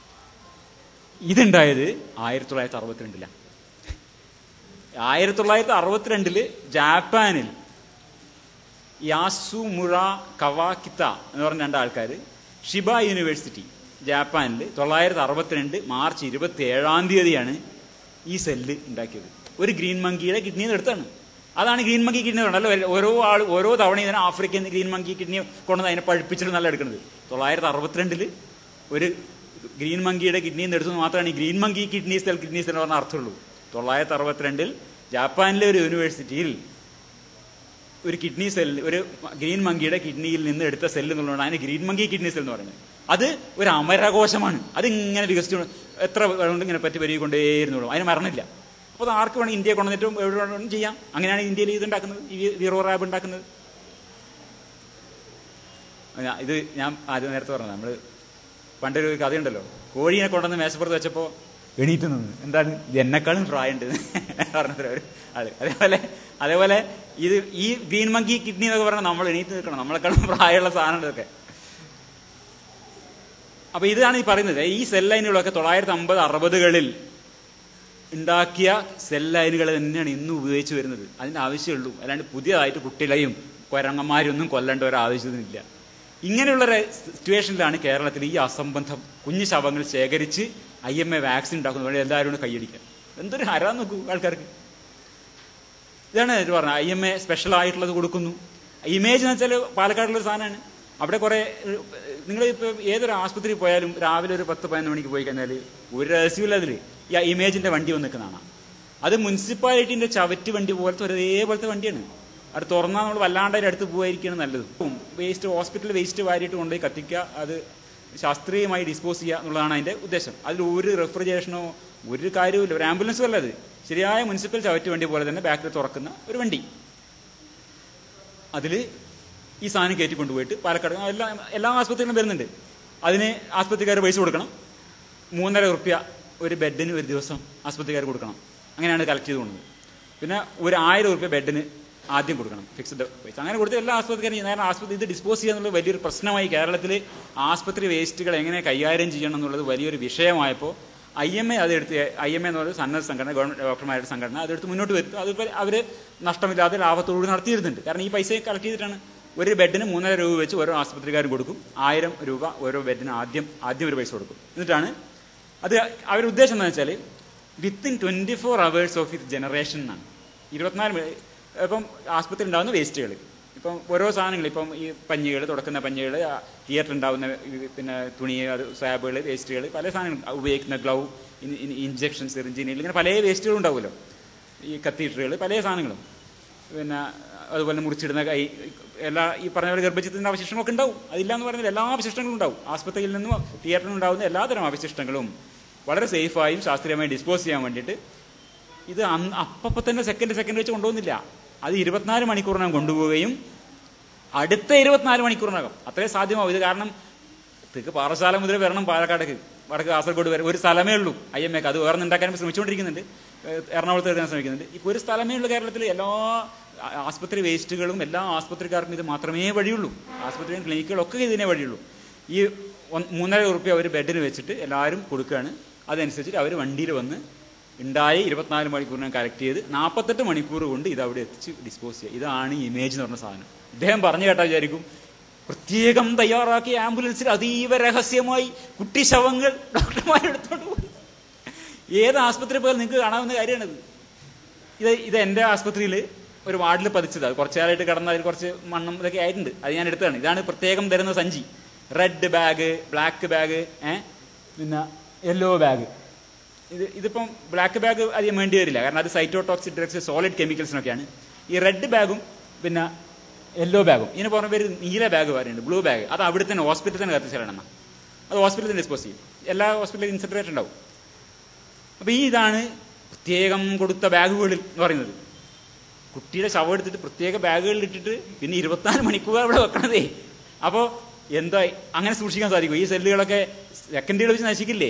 Speaker 1: ഇതുണ്ടായത് ആയിരത്തി തൊള്ളായിരത്തി അറുപത്തിരണ്ടിലാണ്. ആയിരത്തി തൊള്ളായിരത്തി അറുപത്തിരണ്ടില് ജാപ്പാനിൽ യാസുമുറ കവാക്കിത്ത എന്ന് പറഞ്ഞ രണ്ടാൾക്കാർ ഷിബ യൂണിവേഴ്സിറ്റി ജാപ്പാനിൽ തൊള്ളായിരത്തി അറുപത്തിരണ്ട് മാർച്ച് ഇരുപത്തി ഏഴാം തീയതിയാണ് ഈ സെല്ല് ഉണ്ടാക്കിയത്. ഒരു ഗ്രീൻ മങ്കിയുടെ കിഡ്നിയിൽ നിന്ന് എടുത്താണ്. അതാണ് ഗ്രീൻ മങ്കി കിഡ്നി പറഞ്ഞല്ലോ. ഓരോ ആൾ ഓരോ തവണ ഇതിനെ ആഫ്രിക്കയിൽ നിന്ന് ഗ്രീൻ മങ്കി കിഡ്നി കൊണ്ടുവന്ന് അതിനെ പഴുപ്പിച്ചിട്ട് നല്ല എടുക്കുന്നത്. തൊള്ളായിരത്തി അറുപത്തിരണ്ടില് ഒരു ഗ്രീൻ മങ്കിയുടെ കിഡ്നിയിൽ നിന്ന് എടുത്തു മാത്രമാണ് ഈ green monkey kidney cell kidney cell എന്ന് പറഞ്ഞ അർത്ഥമുള്ളൂ. തൊള്ളായിരത്തി അറുപത്തിരണ്ടിൽ ജാപ്പാനിലെ ഒരു യൂണിവേഴ്സിറ്റിയിൽ ഒരു കിഡ്നി സെൽ, ഒരു ഗ്രീൻ മങ്കിയുടെ കിഡ്നിയിൽ നിന്ന് എടുത്ത സെല്ല് എന്നുള്ളതാണ് അതിന് ഗ്രീൻ മങ്കി കിഡ്നി സെൽ എന്ന് പറയുന്നത്. അത് ഒരു അമരകോശമാണ്. അതിങ്ങനെ വികസിച്ചു എത്ര കൊണ്ട് ഇങ്ങനെ പറ്റി വരികൊണ്ടേയിരുന്നുള്ളൂ, അതിന് മരണമില്ല. അപ്പോൾ അത് ആർക്ക് വേണം ഇന്ത്യയെ കൊണ്ടുവന്നിട്ടും എവിടെ വേണമെങ്കിലും ചെയ്യാം. അങ്ങനെയാണ് ഇന്ത്യയിൽ ഇത് ഉണ്ടാക്കുന്നത്, ഈ വീറോ റാബ് ഉണ്ടാക്കുന്നത്. ഇത് ഞാൻ ആദ്യം നേരത്തെ പറഞ്ഞത്, നമ്മൾ പണ്ടൊരു കഥയുണ്ടല്ലോ, കോഴീനെ കൊണ്ടുവന്ന് മേശപ്പുറത്ത് വെച്ചപ്പോൾ എണീറ്റ് നിന്ന് എന്താണ് ഇത് എന്നെക്കാളും പ്രായമുണ്ട് പറഞ്ഞത് അത്. അതേപോലെ അതേപോലെ ഇത് ഈ ഗ്രീൻ മങ്കി കിഡ്നി എന്നൊക്കെ പറഞ്ഞാൽ നമ്മൾ എണീറ്റ് നിൽക്കണം, നമ്മളെക്കാളും പ്രായമുള്ള സാധനം ഇതൊക്കെ. അപ്പൊ ഇതാണ് ഈ പറയുന്നത്. ഈ സെൽ ലൈനുകളൊക്കെ തൊള്ളായിരത്തി അമ്പത് അറുപതുകളിൽ ഉണ്ടാക്കിയ സെൽ ലൈനുകൾ തന്നെയാണ് ഇന്നും ഉപയോഗിച്ച് വരുന്നത്. അതിന്റെ ആവശ്യമുള്ളൂ, അല്ലാണ്ട് പുതിയതായിട്ട് കുട്ടികളെയും കൊരങ്ങന്മാരൊന്നും കൊല്ലേണ്ട ഒരു ആവശ്യമൊന്നുമില്ല. ഇങ്ങനെയുള്ള സിറ്റുവേഷനിലാണ് കേരളത്തിൽ ഈ അസംബന്ധം കുഞ്ഞു ശവങ്ങൾ ശേഖരിച്ച് ഐ എം എ വാക്സിൻ ഉണ്ടാക്കുന്നത് വഴി എല്ലാവരും കൈയടിക്കാൻ. എന്തൊരു ഹരാന്ന് നോക്കൂ ആൾക്കാർക്ക്. ഇതാണ് പറഞ്ഞത്, ഐ എം എ സ്പെഷ്യൽ ആയിട്ടുള്ളത് കൊടുക്കുന്നു. ഇമേജ് എന്ന് വെച്ചാൽ പാലക്കാടുള്ളൊരു സാധനമാണ്. അവിടെ കുറെ നിങ്ങൾ ഇപ്പോൾ ഏതൊരു ആശുപത്രിയിൽ പോയാലും രാവിലെ ഒരു പത്ത് പതിനൊന്ന് മണിക്ക് പോയി കഴിഞ്ഞാൽ ഒരു രഹസ്യമില്ല അതിൽ ഈ ഇമേജിന്റെ വണ്ടി വന്ന് നിൽക്കുന്നതാണ്. അത് മുനിസിപ്പാലിറ്റിന്റെ ചവറ്റ് വണ്ടി പോലത്തെ ഒരേപോലത്തെ വണ്ടിയാണ്. അത് തുറന്നാൽ നമ്മൾ വല്ലാണ്ട് അതിൻ്റെ അടുത്ത് പോയിരിക്കുകയാണ് നല്ലത്. വേസ്റ്റ് ഹോസ്പിറ്റൽ വേസ്റ്റ് വാരിയിട്ട് കൊണ്ടുപോയി കത്തിക്കുക, അത് ശാസ്ത്രീയമായി ഡിസ്പോസ് ചെയ്യുക എന്നുള്ളതാണ് അതിന്റെ ഉദ്ദേശം. അതിൽ ഒരു റെഫ്രിജറേഷനോ ഒരു കാര്യവുമില്ല. ഒരു ആംബുലൻസും അല്ല, അത് ശരിയായ മുനിസിപ്പൽ ചവറ്റ് വണ്ടി പോലെ തന്നെ ബാക്കിൽ തുറക്കുന്ന ഒരു വണ്ടി. അതിൽ ഈ സാധനം കയറ്റി കൊണ്ടുപോയിട്ട് പാലക്കാട് എല്ലാ എല്ലാ ആസ്പത്രികളും വരുന്നുണ്ട്. അതിന് ആസ്പത്രിക്കാർ പൈസ കൊടുക്കണം. മൂന്നര റുപ്യ ഒരു ബെഡിന് ഒരു ദിവസം ആസ്പത്രിക്കാർ കൊടുക്കണം. അങ്ങനെയാണ് കളക്ട് ചെയ്ത് കൊണ്ടത്. പിന്നെ ഒരു ആയിരം റുപ്യ ബെഡിന് ആദ്യം കൊടുക്കണം, ഫിക്സ്ഡ് പൈസ. അങ്ങനെ കൊടുത്ത് എല്ലാ ആസ്പത്രിക്കാരും നേരം ആസ്പത്രി ഇത് ഡിസ്പോസ് ചെയ്യുക എന്നുള്ളത് വലിയൊരു പ്രശ്നമായി. കേരളത്തിൽ ആസ്പത്രി വേസ്റ്റുകൾ എങ്ങനെ കൈകാര്യം ചെയ്യണം എന്നുള്ളത് വലിയൊരു വിഷയമായപ്പോൾ ഐ എം എ അതെടുത്ത് ഐ എം എ എന്ന് പറയുന്ന സന്നദ്ധ സംഘടന, ഗവൺമെന്റ് ഡോക്ടർമാരുടെ സംഘടന അതെടുത്ത് മുന്നോട്ട് വരുത്തും. അത് അവർ നഷ്ടമില്ലാതെ ലാഭത്തോട് നടത്തിയിരുന്നുണ്ട്. കാരണം ഈ പൈസ കളക്ട് ചെയ്തിട്ടാണ്. ഒരു ബെഡിന് മൂന്നര രൂപ വെച്ച് ഓരോ ആസ്പത്രിക്കാരും കൊടുക്കും. ആയിരം രൂപ ഓരോ ബെഡിന് ആദ്യം ആദ്യം ഒരു പൈസ കൊടുക്കും. എന്നിട്ടാണ് അത് അവരുടെ ഉദ്ദേശം എന്താണെന്ന് വെച്ചാൽ within twenty four hours of ഇത് ജനറേഷൻ എന്നാണ്. ഇരുപത്തിനാല് ഇപ്പം ആസ്പത്രി ഉണ്ടാകുന്ന വേസ്റ്റുകൾ, ഇപ്പം ഓരോ സാധനങ്ങൾ, ഇപ്പം ഈ പഞ്ഞികൾ, തുടക്കുന്ന പഞ്ഞികൾ, തിയേറ്റർ ഉണ്ടാകുന്ന പിന്നെ തുണി, അത് സ്വാബുകൾ, വേസ്റ്റുകൾ, പല സാധനങ്ങൾ ഉപയോഗിക്കുന്ന ഗ്ലൗ, ഇഞ്ചക്ഷൻ, സിറിഞ്ചിനിൽ ഇങ്ങനെ പല വേസ്റ്റുകളും ഉണ്ടാവുമല്ലോ. ഈ കത്തീറ്ററുകൾ, പല സാധനങ്ങളും, പിന്നെ അതുപോലെ മുറിച്ചിടുന്ന കൈ, എല്ലാ ഈ പറഞ്ഞ പോലെ ഗർഭചിത്രത്തിൻ്റെ അവശിഷ്ടങ്ങളൊക്കെ ഉണ്ടാവും. അതില്ലാന്ന് പറഞ്ഞാൽ എല്ലാ അവശിഷ്ടങ്ങളും ഉണ്ടാവും. ആസ്പത്രിയിൽ നിന്നും തിയേറ്ററിൽ ഉണ്ടാകുന്ന എല്ലാതരം അവശിഷ്ടങ്ങളും വളരെ സേഫായും ശാസ്ത്രീയമായി ഡിസ്പോസ് ചെയ്യാൻ വേണ്ടിയിട്ട് ഇത് അന്ന് അപ്പം തന്നെ സെക്കൻഡ് സെക്കൻഡ് വെച്ച് കൊണ്ടുപോകുന്നില്ല. അത് ഇരുപത്തിനാല് മണിക്കൂറിനകം കൊണ്ടുപോവുകയും അടുത്ത ഇരുപത്തിനാല് മണിക്കൂറിനകം അത്രേ സാധ്യമാവും. ഇത് കാരണം തെക്ക് പാറശാല മുതൽ വരണം പാലക്കാടേക്ക്, വടക്ക് കാസർഗോഡ് വരെ ഒരു സ്ഥലമേ ഉള്ളൂ ഐ എം എക്ക്. അത് വേറെ ഉണ്ടാക്കാനും ശ്രമിച്ചുകൊണ്ടിരിക്കുന്നുണ്ട്, എറണാകുളത്ത് എടുക്കാൻ ശ്രമിക്കുന്നുണ്ട്. ഇപ്പോൾ ഒരു സ്ഥലമേ ഉള്ളൂ കേരളത്തിൽ. എല്ലാ ആസ്പത്രി വേസ്റ്റുകളും എല്ലാ ആസ്പത്രിക്കാർക്കും ഇത് മാത്രമേ വഴിയുള്ളൂ. ആസ്പത്രിയും ക്ലിനിക്കുകളൊക്കെ ഇതിനെ വഴിയുള്ളൂ. ഈ മൂന്നര റുപ്യ ഒരു ബെഡിന് വെച്ചിട്ട് എല്ലാവരും കൊടുക്കുകയാണ്. അതനുസരിച്ചിട്ട് അവർ വണ്ടിയിൽ വന്ന് ഉണ്ടായി ഇരുപത്തിനാല് മണിക്കൂറിനെ കളക്ട് ചെയ്ത് നാൽപ്പത്തെട്ട് മണിക്കൂർ കൊണ്ട് ഇത് അവിടെ എത്തിച്ച് ഡിസ്പോസ് ചെയ്യുക. ഇതാണ് ഇമേജ് എന്ന് പറഞ്ഞ സാധനം. ഇദ്ദേഹം പറഞ്ഞു കേട്ടാൽ വിചാരിക്കും പ്രത്യേകം തയ്യാറാക്കിയ ആംബുലൻസിൽ അതീവ രഹസ്യമായി കുട്ടി ശവങ്ങൾ ഡോക്ടർമാരെടുത്തോണ്ട് പോകും. ഏത് ആസ്പത്രി പോയാലും നിങ്ങൾക്ക് കാണാവുന്ന കാര്യമാണിത്. ഇത് ഇത് എൻ്റെ ആസ്പത്രിയിൽ ഒരു വാർഡിൽ പതിച്ചത്. അത് കുറച്ചു കാലമായിട്ട് കിടന്ന അതിൽ കുറച്ച് മണ്ണും ഇതൊക്കെ ആയിട്ടുണ്ട്. അത് ഞാൻ എടുത്തതാണ്. ഇതാണ് പ്രത്യേകം തരുന്ന സഞ്ചി. റെഡ് ബാഗ്, ബ്ലാക്ക് ബാഗ്, ഏഹ് പിന്നെ യെല്ലോ ബാഗ്. ഇത് ഇതിപ്പം ബ്ലാക്ക് ബാഗ് അധികം വേണ്ടി വരില്ല, കാരണം അത് സൈറ്റോടോക്സിക് ഡ്രഗ്സ്, സോളിഡ് കെമിക്കൽസിനൊക്കെയാണ്. ഈ റെഡ് ബാഗും പിന്നെ യെല്ലോ ബാഗും, ഇതിന് പുറമെ പേര് നീല ബാഗ് പറയുന്നുണ്ട്, ബ്ലൂ ബാഗ്. അത് അവിടെ തന്നെ ഹോസ്പിറ്റലിൽ തന്നെ കത്തിച്ചാലാണ്. അത് ഹോസ്പിറ്റലിൽ തന്നെ ഡിസ്പോസ് ചെയ്യും. എല്ലാ ഹോസ്പിറ്റലിലും ഇൻസിൻറേറ്റർ ഉണ്ടാവും. അപ്പൊ ഈ ഇതാണ് പ്രത്യേകം കൊടുത്ത ബാഗുകളിൽ എന്ന് പറയുന്നത്. കുട്ടിയുടെ ശവം എടുത്തിട്ട് പ്രത്യേക ബാഗുകളിൽ ഇട്ടിട്ട് പിന്നെ ഇരുപത്തിനാല് മണിക്കൂർ അവിടെ വെക്കണതേ. അപ്പോൾ എന്താ അങ്ങനെ സൂക്ഷിക്കാൻ സാധിക്കും? ഈ സെല്ലുകളൊക്കെ സെക്കൻഡുകൾ വെച്ച് നശിക്കില്ലേ?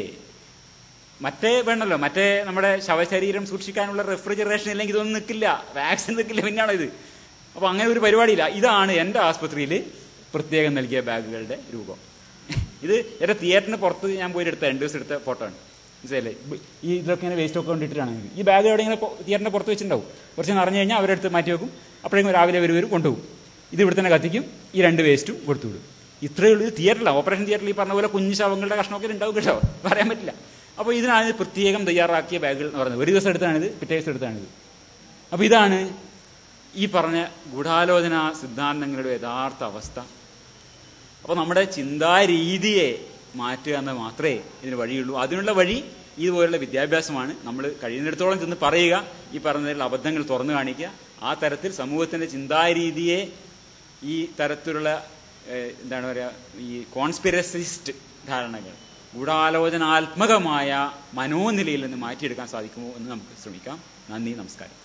Speaker 1: മറ്റേ വേണമല്ലോ, മറ്റേ നമ്മുടെ ശവശരീരം സൂക്ഷിക്കാനുള്ള റെഫ്രിജറേഷൻ ഇല്ലെങ്കിൽ ഇതൊന്നും നിൽക്കില്ല, വാക്സിൻ നിൽക്കില്ല. പിന്നെയാണോ ഇത്? അപ്പോൾ അങ്ങനെ ഒരു പരിപാടിയില്ല. ഇതാണ് എൻ്റെ ആസ്പത്രിയിൽ പ്രത്യേകം നൽകിയ ബാഗുകളുടെ രൂപം. ഇത് എൻ്റെ തിയേറ്ററിന് പുറത്ത് ഞാൻ പോയി എടുത്ത രണ്ട് ദിവസം എടുത്ത ഫോട്ടോ ആണ്. മനസ്സിലല്ലേ? ഈ ഇതൊക്കെ ഇങ്ങനെ വേസ്റ്റ് ഒക്കെ കൊണ്ടിട്ടിട്ടാണ്. ഈ ബാഗ് എവിടെ ഇങ്ങനെ തിയേറ്ററിൻ്റെ പുറത്ത് വെച്ചിട്ടുണ്ടാവും. കുറച്ച് നിറഞ്ഞു കഴിഞ്ഞാൽ അവരെടുത്ത് മാറ്റി വെക്കും. അപ്പോഴേക്കും രാവിലെ അവർ വരും, കൊണ്ടുപോകും. ഇത് ഇവിടെ തന്നെ കത്തിക്കും, ഈ രണ്ട് വേസ്റ്റും കൊടുത്തു വിടും. ഇത്രയേ ഉള്ളൂ. ഇത് തിയേറ്ററിലാണ്, ഓപ്പറേഷൻ തിയേറ്ററിൽ ഈ പറഞ്ഞ പോലെ കുഞ്ഞു ശവങ്ങളുടെ കഷ്ണമൊക്കെ ഉണ്ടാവും കേട്ടോ, പറയാൻ പറ്റില്ല. അപ്പോൾ ഇതിനാണ് പ്രത്യേകം തയ്യാറാക്കിയ ബാഗുകൾ എന്ന് പറയുന്നത്. ഒരു ദിവസം എടുത്താണിത്, പിറ്റേ ദിവസം എടുത്താണിത്. അപ്പോൾ ഇതാണ് ഈ പറഞ്ഞ ഗൂഢാലോചന സിദ്ധാന്തങ്ങളുടെ യഥാർത്ഥ അവസ്ഥ. അപ്പോൾ നമ്മുടെ ചിന്താരീതിയെ മാറ്റുക എന്ന് മാത്രമേ ഇതിന് വഴിയുള്ളൂ. അതിനുള്ള വഴി ഇതുപോലുള്ള വിദ്യാഭ്യാസമാണ്. നമ്മൾ കഴിയുന്നിടത്തോളം ചെന്ന് പറയുക, ഈ പറഞ്ഞതിലുള്ള അബദ്ധങ്ങൾ തുറന്നു കാണിക്കുക. ആ തരത്തിൽ സമൂഹത്തിന്റെ ചിന്താരീതിയെ ഈ തരത്തിലുള്ള എന്താണ് പറയുക, ഈ കോൺസ്പിറസിസ്റ്റ് ധാരണകൾ ഗൂഢാലോചനാത്മകമായ മനോനിലയിൽ നിന്ന് മാറ്റിയെടുക്കാൻ സാധിക്കുമോ എന്ന് നമുക്ക് ശ്രമിക്കാം. നന്ദി, നമസ്കാരം.